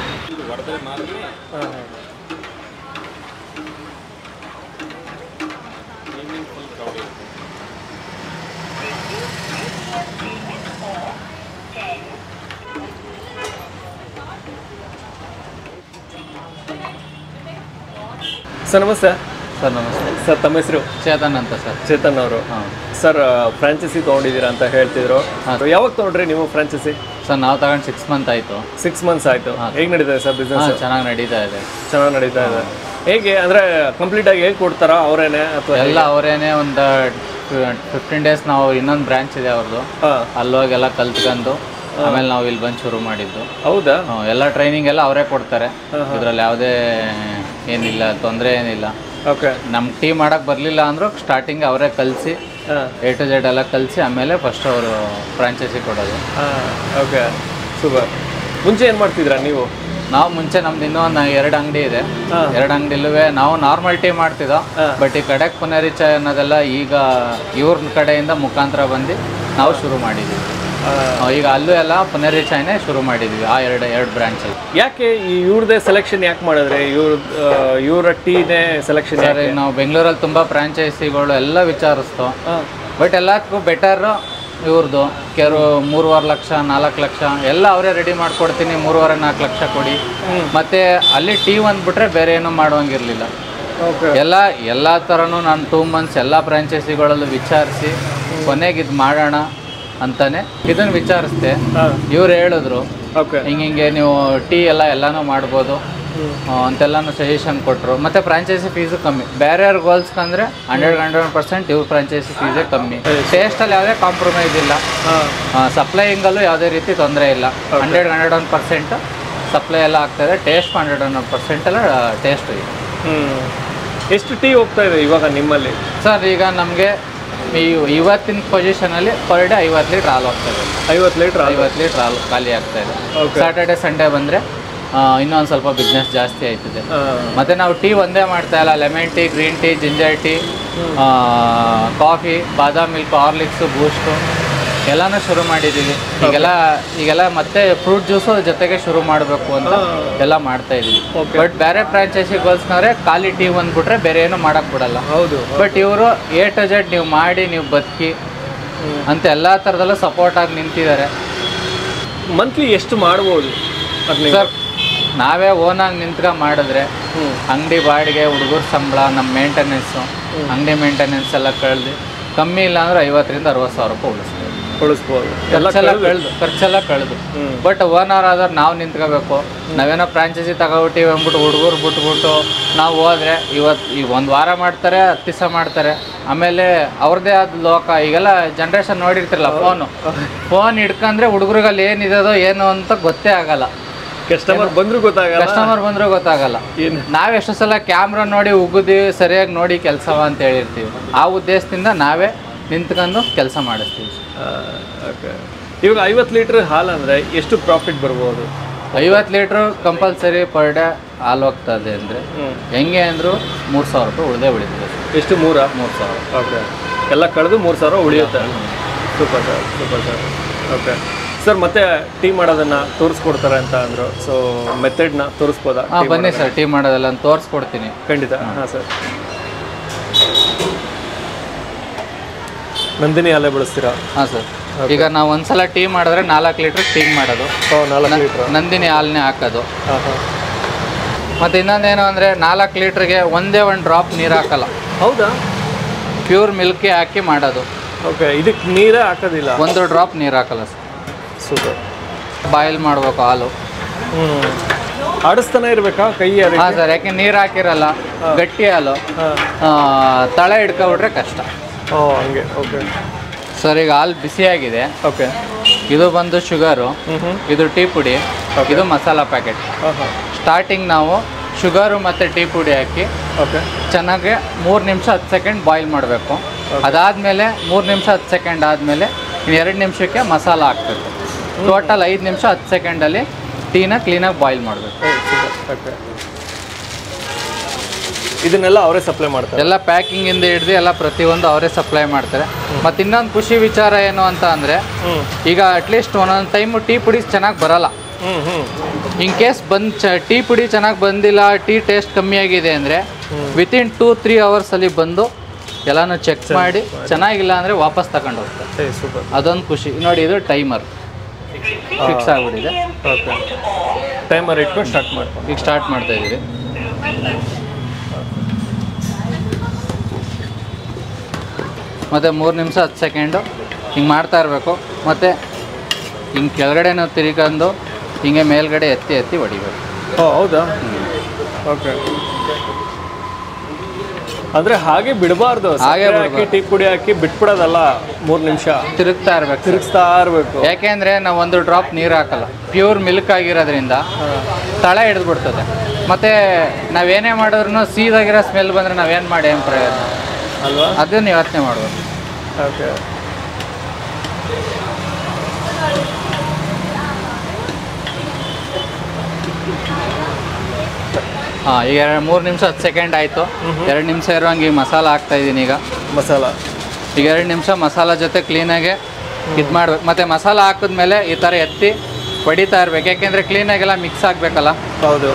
Sir ನಮಸ್ತೆ. ಸರ್ ನಮಸ್ತೆ ಸರ್, ತಮ್ಮ ಹೆಸರು? ಚೇತನ್ ಅಂತ ಸರ್. ಚೇತನ್ ಅವರು. ಹಾಂ ಸರ್, ಫ್ರಾಂಚೈಸಿ ತೊಗೊಂಡಿದ್ದೀರಾ ಅಂತ ಹೇಳ್ತಿದ್ರು. ಯಾವಾಗ ತೊಗೊಂಡ್ರಿ ನೀವು ಫ್ರಾಂಚೈಸಿ? ಸರ್ ನಾವು ತಗೊಂಡು ಸಿಕ್ಸ್ ಮಂತ್ ಆಯಿತು. ಸಿಕ್ಸ್ ಮಂತ್ಸ್ ಆಯಿತು. ಹೇಗೆ ನಡೀತಾ ಇದೆ ಸರ್ ಬಿಸ್ನೆಸ್? ಚೆನ್ನಾಗಿ ನಡೀತಾ ಇದೆ. ಚೆನ್ನಾಗಿ ನಡೀತಾ ಇದೆ. ಹೇಗೆ ಅಂದರೆ ಕಂಪ್ಲೀಟಾಗಿ ಹೇಗೆ ಕೊಡ್ತಾರಾ ಅವರೇನೆ ಅಥವಾ ಎಲ್ಲ ಅವರೇನೆ? ಒಂದು ಫಿಫ್ಟೀನ್ ಡೇಸ್ ನಾವು ಇನ್ನೊಂದು ಬ್ರಾಂಚ್ ಇದೆ ಅವ್ರದ್ದು, ಅಲ್ಲೋಗಿ ಎಲ್ಲ ಕಲ್ತ್ಕೊಂಡು ಆಮೇಲೆ ನಾವು ಇಲ್ಲಿ ಬಂದು ಶುರು ಮಾಡಿದ್ದು. ಹೌದಾ? ಎಲ್ಲ ಟ್ರೈನಿಂಗ್ ಎಲ್ಲ ಅವರೇ ಕೊಡ್ತಾರೆ. ಇದರಲ್ಲಿ ಯಾವುದೇ ಏನಿಲ್ಲ, ತೊಂದರೆ ಏನಿಲ್ಲ. ಓಕೆ. ನಮ್ಮ ಟೀ ಮಾಡೋಕ್ಕೆ ಬರಲಿಲ್ಲ ಅಂದರೂ ಸ್ಟಾರ್ಟಿಂಗ್ ಅವರೇ ಕಲಿಸಿ ಎ ಟು ಜೆಡ್ ಎಲ್ಲ ಕಲಿಸಿ ಆಮೇಲೆ ಫಸ್ಟ್ ಅವರು ಫ್ರಾಂಚೈಸಿ ಕೊಡೋದು. Okay, super. ಮುಂಚೆ ಏನು ಮಾಡ್ತಿದ್ರಾ ನೀವು? ನಾವು ಮುಂಚೆ ನಮ್ದು ಇನ್ನೂ ಒಂದು ಎರಡು ಅಂಗಡಿ ಇದೆ. ಎರಡು ಅಂಗಡಿಲೂ ನಾವು ನಾರ್ಮಲ್ ಟೀ ಮಾಡ್ತಿದ್ದೋ. ಬಟ್ ಈ ಕಡೆಗೆ ಪುನೇರಿ ಚಾಯ್ ಅನ್ನೋದೆಲ್ಲ ಈಗ ಇವ್ರ ಕಡೆಯಿಂದ ಮುಖಾಂತರ ಬಂದು ನಾವು ಶುರು ಮಾಡಿದ್ದೀವಿ. ಈಗ ಅಲ್ಲೂ ಎಲ್ಲ ಪುನೇರಿ ಚಾಯ್ನೇ ಶುರು ಮಾಡಿದ್ವಿ, ಆ ಎರಡು ಎರಡು ಬ್ರಾಂಚಲ್ಲಿ. ಯಾಕೆ ಈ ಇವ್ರದೇ ಸೆಲೆಕ್ಷನ್ ಯಾಕೆ ಮಾಡಿದ್ರೆ? ಇವ್ರ ಇವರ ಟೀನೇ ಸೆಲೆಕ್ಷನ್? ಸರ್, ಈಗ ನಾವು ಬೆಂಗಳೂರಲ್ಲಿ ತುಂಬ ಫ್ರಾಂಚೈಸಿಗಳು ಎಲ್ಲ ವಿಚಾರಿಸ್ತೋ, ಬಟ್ ಎಲ್ಲದಕ್ಕೂ ಬೆಟರು ಇವ್ರದ್ದು. ಕೆಲವು ಮೂರುವರೆ ಲಕ್ಷ ನಾಲ್ಕು ಲಕ್ಷ ಎಲ್ಲ ಅವರೇ ರೆಡಿ ಮಾಡಿಕೊಡ್ತೀನಿ, ಮೂರುವರೆ ನಾಲ್ಕು ಲಕ್ಷ ಕೊಡಿ. ಮತ್ತು ಅಲ್ಲಿ ಟೀ ಒಂದ್ಬಿಟ್ರೆ ಬೇರೆ ಏನೂ ಮಾಡುವಂಗಿರಲಿಲ್ಲ. ಎಲ್ಲ ಎಲ್ಲ ಥರನೂ ನಾನು ಟೂ ಮಂತ್ಸ್ ಎಲ್ಲ ಫ್ರಾಂಚೈಸಿಗಳಲ್ಲೂ ವಿಚಾರಿಸಿ ಕೊನೆಗೆ ಇದು ಮಾಡೋಣ, ಅಂತಾನೆ ಇದನ್ನ ವಿಚಾರಿಸ್ದೆ. ಹಾಂ ಇವ್ರು ಹೇಳಿದ್ರು ಓಕೆ ಹಿಂಗೆ ಹಿಂಗೆ ನೀವು ಟೀ ಎಲ್ಲ ಎಲ್ಲನೂ ಮಾಡ್ಬೋದು ಅಂತೆಲ್ಲಾನು ಸಜೆಷನ್ ಕೊಟ್ಟರು. ಮತ್ತು ಫ್ರಾಂಚೈಸಿ ಫೀಸು ಕಮ್ಮಿ. ಬೇರೆ ಗೋಲ್ಸ್ಗೆ ಅಂದರೆ ಹಂಡ್ರೆಡ್ ಹಂಡ್ರೆಡ್ ಪರ್ಸೆಂಟ್ ಇವ್ರ ಫ್ರಾಂಚೈಸಿ ಫೀಸೇ ಕಮ್ಮಿ. ಟೇಸ್ಟಲ್ಲಿ ಯಾವುದೇ ಕಾಂಪ್ರಮೈಸ್ ಇಲ್ಲ, ಸಪ್ಲೈಯಿಂಗಲ್ಲೂ ಯಾವುದೇ ರೀತಿ ತೊಂದರೆ ಇಲ್ಲ. Hundred hundred one percent supply ಎಲ್ಲ ಆಗ್ತಾಯಿದೆ. ಟೇಸ್ಟ್ ಹಂಡ್ರೆಡ್ ಒನ್ ಪರ್ಸೆಂಟ್ ಎಲ್ಲ ಟೇಸ್ಟ್ ಇದೆ. ಹ್ಞೂ ಎಷ್ಟು ಟೀ ಹೋಗ್ತಾ ಇದೆ ಇವಾಗ ನಿಮ್ಮಲ್ಲಿ? ಸರ್ ಈಗ ನಮಗೆ ಈ ಇವತ್ತಿನ ಪೊಸಿಷನಲ್ಲಿ ಪರ್ ಡೇ ಐವತ್ತು ಲೀಟ್ರ್ ಹಾಲು ಹೋಗ್ತಾ ಇದೆ. ಐವತ್ತು ಲೀಟ್ರ್ ಐವತ್ತು ಲೀಟ್ರ್ ಹಾಲು ಖಾಲಿ ಆಗ್ತಾ ಇದೆ. ಸ್ಯಾಟರ್ಡೆ ಸಂಡೇ ಬಂದರೆ ಇನ್ನೊಂದು ಸ್ವಲ್ಪ ಬಿಸ್ನೆಸ್ ಜಾಸ್ತಿ ಆಯ್ತದೆ. ಮತ್ತು ನಾವು ಟೀ ಒಂದೇ ಮಾಡ್ತಾ ಇಲ್ಲ, lemon tea, green tea, ginger tea, coffee, badam milk, Horlicks, Boost ಎಲ್ಲನೂ ಶುರು ಮಾಡಿದ್ದೀವಿ. ಈಗೆಲ್ಲ ಈಗೆಲ್ಲ ಮತ್ತೆ ಫ್ರೂಟ್ ಜ್ಯೂಸು ಜೊತೆಗೆ ಶುರು ಮಾಡಬೇಕು ಅಂತ ಎಲ್ಲ ಮಾಡ್ತಾ ಇದ್ದೀವಿ. ಬಟ್ ಬೇರೆ ಫ್ರಾಂಚೈಸಿಗೋಸ್ಕರ ಖಾಲಿ ಟೀ ಬಂದ್ಬಿಟ್ರೆ ಬೇರೆ ಏನು ಮಾಡೋಕ್ಕೆ ಬಿಡಲ್ಲ. ಹೌದು. ಬಟ್ ಇವರು ಎ ಟು ಜೆಡ್ ನೀವು ಮಾಡಿ ನೀವು ಬದುಕಿ ಅಂತ ಎಲ್ಲ ಥರದಲ್ಲೂ ಸಪೋರ್ಟಾಗಿ ನಿಂತಿದ್ದಾರೆ. ಮಂತ್ಲಿ ಎಷ್ಟು ಮಾಡ್ಬೋದು ಸರ್? ನಾವೇ ಓನಾಗಿ ನಿಂತ್ಕ ಮಾಡಿದ್ರೆ ಅಂಗಡಿ ಬಾಡಿಗೆ, ಹುಡುಗರ ಸಂಬಳ, ನಮ್ಮ ಮೇಂಟೆನೆನ್ಸು, ಅಂಗಡಿ ಮೇಂಟೆನೆನ್ಸ್ ಎಲ್ಲ ಕಳೆದು ಕಮ್ಮಿ ಇಲ್ಲ ಅಂದರೆ ಐವತ್ತರಿಂದ ಅರವತ್ತು ಸಾವಿರ ರೂಪಾಯಿ ಉಳಿಸ್ತೀವಿ. ಉಳಿಸ್ಬೋದು. ಖರ್ಚೆಲ್ಲ ಕಳೆದು ಖರ್ಚೆಲ್ಲ ಕಳೆದು ಬಟ್ ಓನರ್ ಆದ್ರೆ ನಾವು ನಿಂತ್ಕೋಬೇಕು. ನಾವೇನೋ ಫ್ರಾಂಚೈಸಿ ತಗೋಬಿಟ್ಟಿವಿ ಅಂದ್ಬಿಟ್ಟು ಹುಡುಗರು ಬಿಟ್ಬಿಟ್ಟು ನಾವು ಹೋದ್ರೆ ಇವತ್ತು ಈಗ ಒಂದು ವಾರ ಮಾಡ್ತಾರೆ, ಹತ್ತು ದಿವಸ ಮಾಡ್ತಾರೆ, ಆಮೇಲೆ ಅವ್ರದ್ದೇ ಆದ ಲೋಕ. ಈಗೆಲ್ಲ ಜನ್ರೇಷನ್ ನೋಡಿರ್ತಿರಲ್ಲ, ಫೋನು ಫೋನ್ ಹಿಡ್ಕೊಂಡ್ರೆ ಹುಡುಗರುಗಲ್ಲಿ ಏನಿದೆದೋ ಏನು ಅಂತ ಗೊತ್ತೇ ಆಗಲ್ಲ. ಕಸ್ಟಮರ್ ಬಂದರೂ ಗೊತ್ತಾಗಲ್ಲ ಕಸ್ಟಮರ್ ಬಂದರೂ ಗೊತ್ತಾಗಲ್ಲ. ನಾವೆಷ್ಟು ಸಲ ಕ್ಯಾಮ್ರಾ ನೋಡಿ ಉಗಿದೀವಿ, ಸರಿಯಾಗಿ ನೋಡಿ ಕೆಲಸವ ಅಂತ ಹೇಳಿರ್ತೀವಿ. ಆ ಉದ್ದೇಶದಿಂದ ನಾವೇ ನಿಂತ್ಕೊಂಡು ಕೆಲಸ ಮಾಡಿಸ್ತೀವಿ. ಓಕೆ. ಇವಾಗ ಐವತ್ತು ಲೀಟ್ರ್ ಹಾಲು ಅಂದರೆ ಎಷ್ಟು ಪ್ರಾಫಿಟ್ ಬರ್ಬೋದು? ಐವತ್ತು ಲೀಟ್ರು ಕಂಪಲ್ಸರಿ ಪರ್ ಡೇ ಹಾಲು ಹೋಗ್ತದೆ ಅಂದರೆ ಹೆಂಗೆ ಅಂದರೂ ಮೂರು ಸಾವಿರ ರೂಪಾಯಿ ಉಳಿದೇ ಉಳಿತದೆ. ಎಷ್ಟು? ಮೂರ ಮೂರು ಸಾವಿರ. ಓಕೆ. ಎಲ್ಲ ಕಳೆದು ಮೂರು ಸಾವಿರ ಉಳಿಯುತ್ತೆ. Super sir, super sir. Okay sir, ಮತ್ತೆ ಟೀ ಮಾಡೋದನ್ನು ತೋರಿಸ್ಕೊಡ್ತಾರೆ ಅಂತ ಅಂದರು. ಸೊ ಮೆಥಡ್ನ ತೋರಿಸ್ಬೋದಾ? ಹಾಂ ಬನ್ನಿ ಸರ್, ಟೀ ಮಾಡೋದೆಲ್ಲ ತೋರಿಸ್ಕೊಡ್ತೀನಿ. ಖಂಡಿತ. ಹಾಂ ಸರ್. ನಂದಿನಿ ಹಾಲೇ ಬಳಸ್ತೀರಾ? ಹಾಂ ಸರ್. ಈಗ ನಾವು ಒಂದ್ಸಲ ಟೀ ಮಾಡಿದ್ರೆ ನಾಲ್ಕು ಲೀಟ್ರ್ ಟೀ ಮಾಡೋದು. ನಾಲ್ಕು ಲೀಟ್ರ್ ನಂದಿನಿ ಹಾಲನ್ನೇ ಹಾಕೋದು. ಹಾಂ ಹಾಂ. ಮತ್ತು ಇನ್ನೊಂದೇನು ಅಂದರೆ ನಾಲ್ಕು ಲೀಟ್ರಿಗೆ ಒಂದೇ ಒಂದು ಡ್ರಾಪ್ ನೀರು ಹಾಕಲ್ಲ. ಹೌದಾ? ಪ್ಯೂರ್ ಮಿಲ್ಕೇ ಹಾಕಿ ಮಾಡೋದು. ಓಕೆ. ಇದಕ್ಕೆ ನೀರೇ ಹಾಕೋದಿಲ್ಲ? ಒಂದು ಡ್ರಾಪ್ ನೀರು ಹಾಕಲ್ಲ ಸರ್. ಸೂಪರ್. ಬಾಯ್ಲ್ ಮಾಡ್ಬೇಕು ಹಾಲು. ಹ್ಞೂ. ಆಡಿಸ್ತಾನೆ ಇರಬೇಕಾ ಕೈ? ಹಾಂ ಸರ್, ಯಾಕೆ ನೀರು ಹಾಕಿರಲ್ಲ, ಗಟ್ಟಿ ಹಾಲು, ತಳೆ ಹಿಡ್ಕೊಬಿಟ್ರೆ ಕಷ್ಟ. ಓ ಹಂಗೆ. ಓಕೆ ಸರ್, ಈಗ ಹಾಲು ಬಿಸಿಯಾಗಿದೆ. ಓಕೆ. ಇದು ಬಂದು ಶುಗರು, ಇದು ಟೀ ಪುಡಿ, ಇದು ಮಸಾಲ ಪ್ಯಾಕೆಟ್. ಸ್ಟಾರ್ಟಿಂಗ್ ನಾವು ಶುಗರು ಮತ್ತು ಟೀ ಪುಡಿ ಹಾಕಿ ಓಕೆ ಚೆನ್ನಾಗಿ ಮೂರು ನಿಮಿಷ ಹತ್ತು ಸೆಕೆಂಡ್ ಬಾಯ್ಲ್ ಮಾಡಬೇಕು. ಅದಾದಮೇಲೆ ಮೂರು ನಿಮಿಷ ಹತ್ತು ಸೆಕೆಂಡ್ ಆದಮೇಲೆ ಎರಡು ನಿಮಿಷಕ್ಕೆ ಮಸಾಲ ಹಾಕಬೇಕು. ಟೋಟಲ್ ಐದು ನಿಮಿಷ ಹತ್ತು ಸೆಕೆಂಡಲ್ಲಿ ಟೀನ ಕ್ಲೀನಾಗಿ ಬಾಯ್ಲ್ ಮಾಡಬೇಕು. ಓಕೆ. ಇದನ್ನೆಲ್ಲ ಅವರೇ ಸಪ್ಲೈ ಮಾಡ್ತಾರೆ? ಎಲ್ಲ ಪ್ಯಾಕಿಂಗಿಂದ ಹಿಡಿದು ಎಲ್ಲ ಪ್ರತಿಯೊಂದು ಅವರೇ ಸಪ್ಲೈ ಮಾಡ್ತಾರೆ. ಮತ್ತು ಇನ್ನೊಂದು ಖುಷಿ ವಿಚಾರ ಏನು ಅಂತ ಅಂದರೆ, ಈಗ ಅಟ್ಲೀಸ್ಟ್ ಒಂದೊಂದು ಟೈಮು ಟೀ ಪುಡಿ ಚೆನ್ನಾಗಿ ಬರೋಲ್ಲ. ಇನ್ ಕೇಸ್ ಬಂದು ಚ ಟೀ ಪುಡಿ ಚೆನ್ನಾಗಿ ಬಂದಿಲ್ಲ, ಟೀ ಟೇಸ್ಟ್ ಕಮ್ಮಿ ಆಗಿದೆ ಅಂದರೆ ವಿತಿನ್ ಟೂ ತ್ರೀ ಅವರ್ಸಲ್ಲಿ ಬಂದು ಎಲ್ಲನೂ ಚೆಕ್ ಮಾಡಿ ಚೆನ್ನಾಗಿಲ್ಲ ಅಂದರೆ ವಾಪಸ್ ತಗೊಂಡು ಹೋಗ್ತಾರೆ. ಸೂಪರ್. ಅದೊಂದು ಖುಷಿ. ನೋಡಿ, ಇದು ಟೈಮರ್ ಫಿಕ್ಸ್ ಆಗಿಬಿಟ್ಟಿದೆ. ಓಕೆ. ಟೈಮರ್ ಇಟ್ಕೊಂಡು ಸ್ಟಾರ್ಟ್ ಮಾಡ್ಕೊಂಡು ಈಗ ಸ್ಟಾರ್ಟ್ ಮಾಡ್ತಾ ಇದ್ದೀವಿ. ಮತ್ತು ಮೂರು ನಿಮಿಷ ಹತ್ತು ಸೆಕೆಂಡು ಹಿಂಗೆ ಮಾಡ್ತಾ ಇರಬೇಕು. ಮತ್ತು ಹಿಂಗೆ ಕೆಳಗಡೆ ನಾವು ತಿರ್ಕೊಂಡು ಹಿಂಗೆ ಮೇಲ್ಗಡೆ ಎತ್ತಿ ಎತ್ತಿ ಹೊಡಿಬೇಕು. ಓ ಹೌದಾ? ಓಕೆ. ಅಂದರೆ ಹಾಗೆ ಬಿಡಬಾರ್ದು, ಹಾಗೆ ಹಾಕಿ ಟೀ ಪುಡಿ ಹಾಕಿ ಬಿಟ್ಬಿಡೋದಲ್ಲ, ಮೂರು ನಿಮಿಷ ತಿರುಗ್ತಾ ಇರಬೇಕು, ತಿರುಗಿಸ್ತಾ ಇರಬೇಕು. ಯಾಕೆಂದರೆ ನಾವು ಒಂದು ಡ್ರಾಪ್ ನೀರು ಹಾಕಲ್ಲ, ಪ್ಯೂರ್ ಮಿಲ್ಕ್ ಆಗಿರೋದ್ರಿಂದ ತಳ ಹಿಡಿದ್ಬಿಡ್ತದೆ. ಮತ್ತು ನಾವೇನೇ ಮಾಡಿದ್ರು ಸೀದಾಗಿರೋ ಸ್ಮೆಲ್ ಬಂದರೆ ನಾವೇನು ಮಾಡಿ ಏನು ಪ್ರಯೋಜನ ಅಲ್ವಾ? ಅದನ್ನು ಯೋಚನೆ ಮಾಡ್ಬೋದು. ಓಕೆ. ಹಾಂ, ಈಗ ಮೂರು ನಿಮಿಷ ಹತ್ತು ಸೆಕೆಂಡ್ ಆಯಿತು. ಎರಡು ನಿಮಿಷ ಇರುವಂಗೆ ಈಗ ಮಸಾಲ ಹಾಕ್ತಾ ಇದ್ದೀನಿ. ಈಗ ಮಸಾಲ ಈಗ ಎರಡು ನಿಮಿಷ ಮಸಾಲ ಜೊತೆ ಕ್ಲೀನಾಗೆ ಇದು ಮಾಡ್ಬೇಕು. ಮತ್ತು ಮಸಾಲ ಹಾಕಿದ್ಮೇಲೆ ಈ ಥರ ಎತ್ತಿ ಹೊಡಿತಾ ಇರ್ಬೇಕು, ಯಾಕೆಂದರೆ ಕ್ಲೀನಾಗೆಲ್ಲ ಮಿಕ್ಸ್ ಆಗಬೇಕಲ್ಲ. ಹೌದು.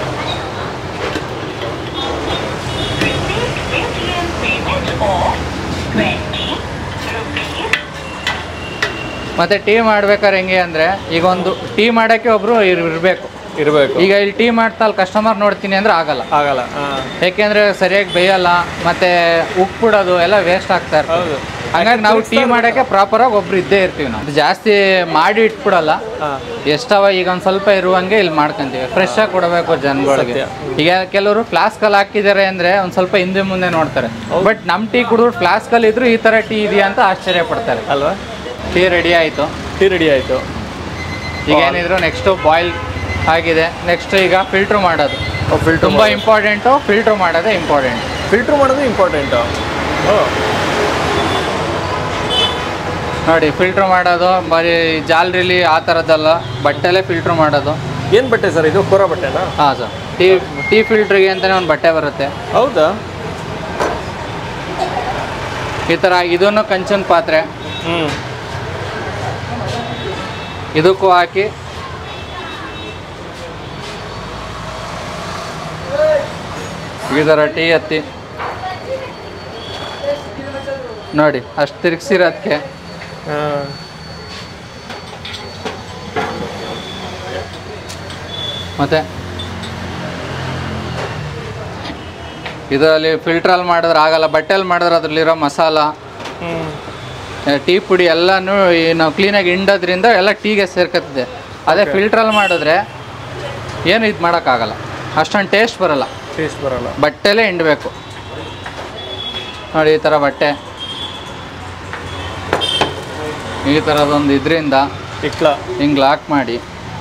ಮತ್ತು ಟೀ ಮಾಡ್ಬೇಕಾದ್ರೆ ಹೆಂಗೆ ಅಂದರೆ, ಈಗ ಒಂದು ಟೀ ಮಾಡೋಕ್ಕೆ ಒಬ್ಬರು ಇರಬೇಕು ಇರಬೇಕು. ಈಗ ಇಲ್ಲಿ ಟೀ ಮಾಡ್ತಾ ಅಲ್ಲಿ ಕಸ್ಟಮರ್ ನೋಡ್ತೀನಿ ಅಂದರೆ ಆಗಲ್ಲ ಆಗಲ್ಲ. ಯಾಕೆಂದರೆ ಸರಿಯಾಗಿ ಬೇಯಲ್ಲ, ಮತ್ತು ಉಪ್ಪು ಬಿಡೋದು ಎಲ್ಲ ವೇಸ್ಟ್ ಆಗ್ತಾ ಇರ್ತದೆ. ಹೌದು. ಹಂಗಾಗಿ ನಾವು ಟೀ ಮಾಡೋಕ್ಕೆ ಪ್ರಾಪರಾಗಿ ಒಬ್ರು ಇದ್ದೇ ಇರ್ತೀವಿ ನಾವು. ಜಾಸ್ತಿ ಮಾಡಿ ಇಟ್ಬಿಡಲ್ಲ, ಎಷ್ಟವ ಈಗ ಒಂದು ಸ್ವಲ್ಪ ಇರುವಂಗೆ ಇಲ್ಲಿ ಮಾಡ್ಕೊಂತೀವಿ. ಫ್ರೆಶ್ ಆಗಿ ಕೊಡಬೇಕು ಜನಗಳಿಗೆ. ಈಗ ಕೆಲವರು ಫ್ಲಾಸ್ಕಲ್ಲಿ ಹಾಕಿದ್ದಾರೆ ಅಂದರೆ ಒಂದು ಸ್ವಲ್ಪ ಹಿಂದೆ ಮುಂದೆ ನೋಡ್ತಾರೆ, ಬಟ್ ನಮ್ಮ ಟೀ ಕುಡಿದ್ರು ಫ್ಲಾಸ್ಕಲ್ಲಿ ಇದ್ರು ಈ ಥರ ಟೀ ಇದೆಯಾ ಅಂತ ಆಶ್ಚರ್ಯ ಪಡ್ತಾರೆ ಅಲ್ವಾ. ಟೀ ರೆಡಿ ಆಯಿತು. ಟೀ ರೆಡಿ ಆಯಿತು. ಈಗ ಏನಿದ್ರು ನೆಕ್ಸ್ಟು ಬಾಯ್ಲ್ ಆಗಿದೆ. ನೆಕ್ಸ್ಟ್ ಈಗ ಫಿಲ್ಟ್ರ್ ಮಾಡೋದು ಫಿಲ್ಟ್ರ್ ತುಂಬ ಇಂಪಾರ್ಟೆಂಟು. ಫಿಲ್ಟ್ರ್ ಮಾಡೋದೇ ಇಂಪಾರ್ಟೆಂಟ್. ಫಿಲ್ಟ್ರ್ ಮಾಡೋದು ಇಂಪಾರ್ಟೆಂಟು. ನೋಡಿ ಫಿಲ್ಟ್ರ್ ಮಾಡೋದು ಬರೀ ಜಾಲರಿಲಿ ಆ ಥರದ್ದಲ್ಲ, ಬಟ್ಟೆಲೇ ಫಿಲ್ಟ್ರ್ ಮಾಡೋದು. ಏನು ಬಟ್ಟೆ ಸರ್ ಇದು? ಕೋರ ಬಟ್ಟೆನಾ? ಹಾಂ ಸರ್. ಟೀ ಟೀ ಫಿಲ್ಟ್ರಿಗೆ ಅಂತಲೇ ಒಂದು ಬಟ್ಟೆ ಬರುತ್ತೆ. ಹೌದಾ? ಈ ಥರ ಇದನ್ನು ಕಂಚಿನ ಪಾತ್ರೆ, ಹ್ಞೂ, ಇದಕ್ಕೂ ಹಾಕಿ ಈ ಥರ ಟೀ ಹತ್ತಿ ನೋಡಿ ಅಷ್ಟು ತಿರುಗಿಸಿರೋದಕ್ಕೆ ಮತ್ತೆ ಇದರಲ್ಲಿ ಫಿಲ್ಟ್ರಲ್ಲಿ ಮಾಡಿದ್ರೆ ಆಗಲ್ಲ, ಬಟ್ಟೆಯಲ್ಲಿ ಮಾಡಿದ್ರೆ ಅದರಲ್ಲಿರೋ ಮಸಾಲ ಟೀ ಪುಡಿ ಎಲ್ಲನೂ ನಾವು ಕ್ಲೀನಾಗಿ ಹಿಂಡೋದ್ರಿಂದ ಎಲ್ಲ ಟೀಗೆ ಸೇರ್ಕತ್ತಿದೆ. ಅದೇ ಫಿಲ್ಟ್ರಲ್ಲಿ ಮಾಡಿದ್ರೆ ಏನು ಇದು ಮಾಡೋಕ್ಕಾಗಲ್ಲ, ಅಷ್ಟೊಂದು ಟೇಸ್ಟ್ ಬರೋಲ್ಲ. ಟೇಸ್ಟ್ ಬರೋಲ್ಲ, ಬಟ್ಟೆಲೇ ಹಿಂಡಬೇಕು. ನೋಡಿ ಈ ಥರ ಬಟ್ಟೆ ಈ ಥರದೊಂದು ಇದರಿಂದ ಇಟ್ಲ ಹಿಂಗೆ ಲಾಕ್ ಮಾಡಿ,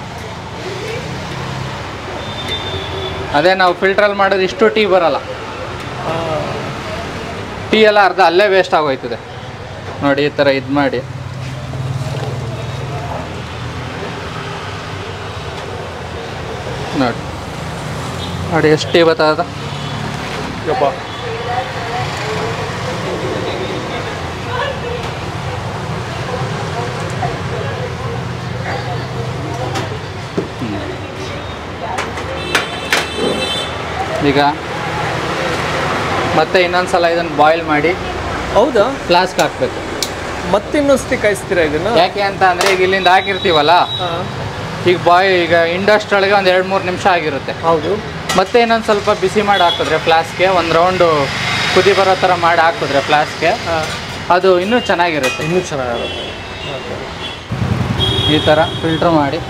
ಅದೇ ನಾವು ಫಿಲ್ಟ್ರಲ್ಲಿ ಮಾಡೋದು ಇಷ್ಟು ಟೀ ಬರೋಲ್ಲ. ಟೀ ಎಲ್ಲ ಅರ್ಧ ಅಲ್ಲೇ ವೇಸ್ಟ್ ಆಗೋಯ್ತದೆ. ನೋಡಿ ಈ ಥರ ಇದು ಮಾಡಿ ನೋಡಿ ನೋಡಿ ಎಷ್ಟು ಟೀ ಬರ್ತದ. ಯಪ್ಪ ಈಗ ಮತ್ತೆ ಇನ್ನೊಂದು ಸಲ ಇದನ್ನು ಬಾಯ್ಲ್ ಮಾಡಿ ಹೌದಾ ಫ್ಲಾಸ್ಕ್ ಹಾಕಬೇಕು. ಮತ್ತೆ ಇನ್ನೊಂದ್ಸತಿ ಕಾಯಿಸ್ತೀರಾ ಇದನ್ನು? ಯಾಕೆ ಅಂತ ಅಂದರೆ ಈಗ ಇಲ್ಲಿಂದ ಹಾಕಿರ್ತೀವಲ್ಲ, ಈಗ ಬಾಯ್ ಈಗ ಇಂಡಸ್ಟ್ರೊಳಗೆ ಒಂದು ಎರಡು ಮೂರು ನಿಮಿಷ ಆಗಿರುತ್ತೆ. ಹೌದು. ಮತ್ತೆ ಇನ್ನೊಂದು ಸ್ವಲ್ಪ ಬಿಸಿ ಮಾಡಿ ಹಾಕಿದ್ರೆ ಫ್ಲಾಸ್ಕ್ಗೆ ಒಂದು ರೌಂಡು ಕುದಿ ಬರೋ ಥರ ಮಾಡಿ ಹಾಕಿದ್ರೆ ಫ್ಲಾಸ್ಕ್ಗೆ ಅದು ಇನ್ನೂ ಚೆನ್ನಾಗಿರುತ್ತೆ. ಇನ್ನೂ ಚೆನ್ನಾಗಿರುತ್ತೆ. ಈ ಥರ ಫಿಲ್ಟ್ರ್ ಮಾಡಿ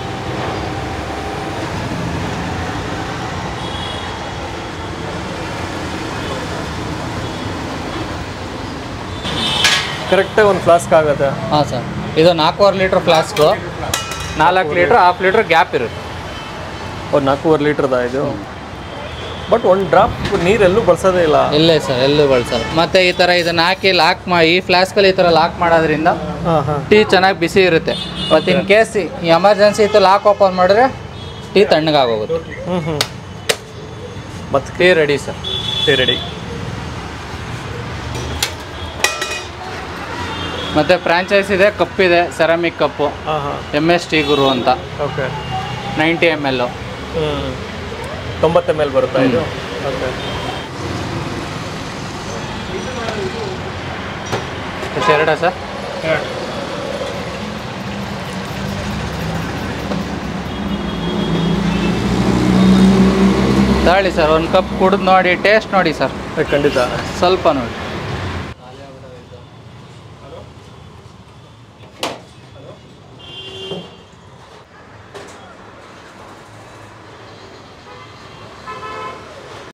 ಕರೆಕ್ಟಾಗಿ ಒಂದು ಫ್ಲಾಸ್ಕ್ ಆಗುತ್ತೆ. ಹಾಂ ಸರ್, ಇದು ನಾಲ್ಕೂವರೆ ಲೀಟ್ರ್ ಫ್ಲಾಸ್ಕು, ನಾಲ್ಕು ಲೀಟ್ರ್ ಹಾಫ್ ಲೀಟ್ರ್ ಗ್ಯಾಪ್ ಇರುತ್ತೆ. ಒಂದು ನಾಲ್ಕೂವರೆ ಲೀಟ್ರದ ಇದು. ಬಟ್ ಒಂದು ಡ್ರಾಪ್ ನೀರೆಲ್ಲೂ ಬಳಸೋದೇ ಇಲ್ಲ. ಇಲ್ಲೇ ಸರ್, ಎಲ್ಲೂ ಬಳಸಲ್ಲ. ಮತ್ತು ಈ ಥರ ಇದನ್ನು ಹಾಕಿ ಲಾಕ್ ಮಾಡಿ ಈ ಫ್ಲಾಸ್ಕಲ್ಲಿ ಈ ಥರ ಲಾಕ್ ಮಾಡೋದ್ರಿಂದ ಟೀ ಚೆನ್ನಾಗಿ ಬಿಸಿ ಇರುತ್ತೆ. ಮತ್ತು ಇನ್ ಕೇಸ್ ಎಮರ್ಜೆನ್ಸಿ ಇತ್ತು ಲಾಕ್ ಓಪನ್ ಮಾಡಿದ್ರೆ ಟೀ ತಣ್ಣಗಾಗೋಗುತ್ತೆ. ಹ್ಞೂ ಹ್ಞೂ ಮತ್ತು tea ready sir. Tea ready. ಮತ್ತು ಫ್ರಾಂಚೈಸ್ ಇದೆ, ಕಪ್ಪಿದೆ, ಸೆರಾಮಿಕ್ ಕಪ್ಪು, ಹಾಂ ಹಾಂ ಎಮ್ ಎಸ್ ಟಿ ಗುರು ಅಂತ. ಓಕೆ. ನೈಂಟಿ ಎಮ್ ಎಲ್ಲು. ಹ್ಞೂ ತೊಂಬತ್ತು ಎಮ್ ಎಲ್ ಬರುತ್ತಾ ಇದು? ಓಕೆ. ಎಷ್ಟು ಎರಡಾ ಸರ್? ತಗೊಳ್ಳಿ ಸರ್, ಒಂದು ಕಪ್ ಕುಡಿದು ನೋಡಿ, ಟೇಸ್ಟ್ ನೋಡಿ ಸರ್. ಖಂಡಿತ ಸ್ವಲ್ಪ ನೋಡಿ.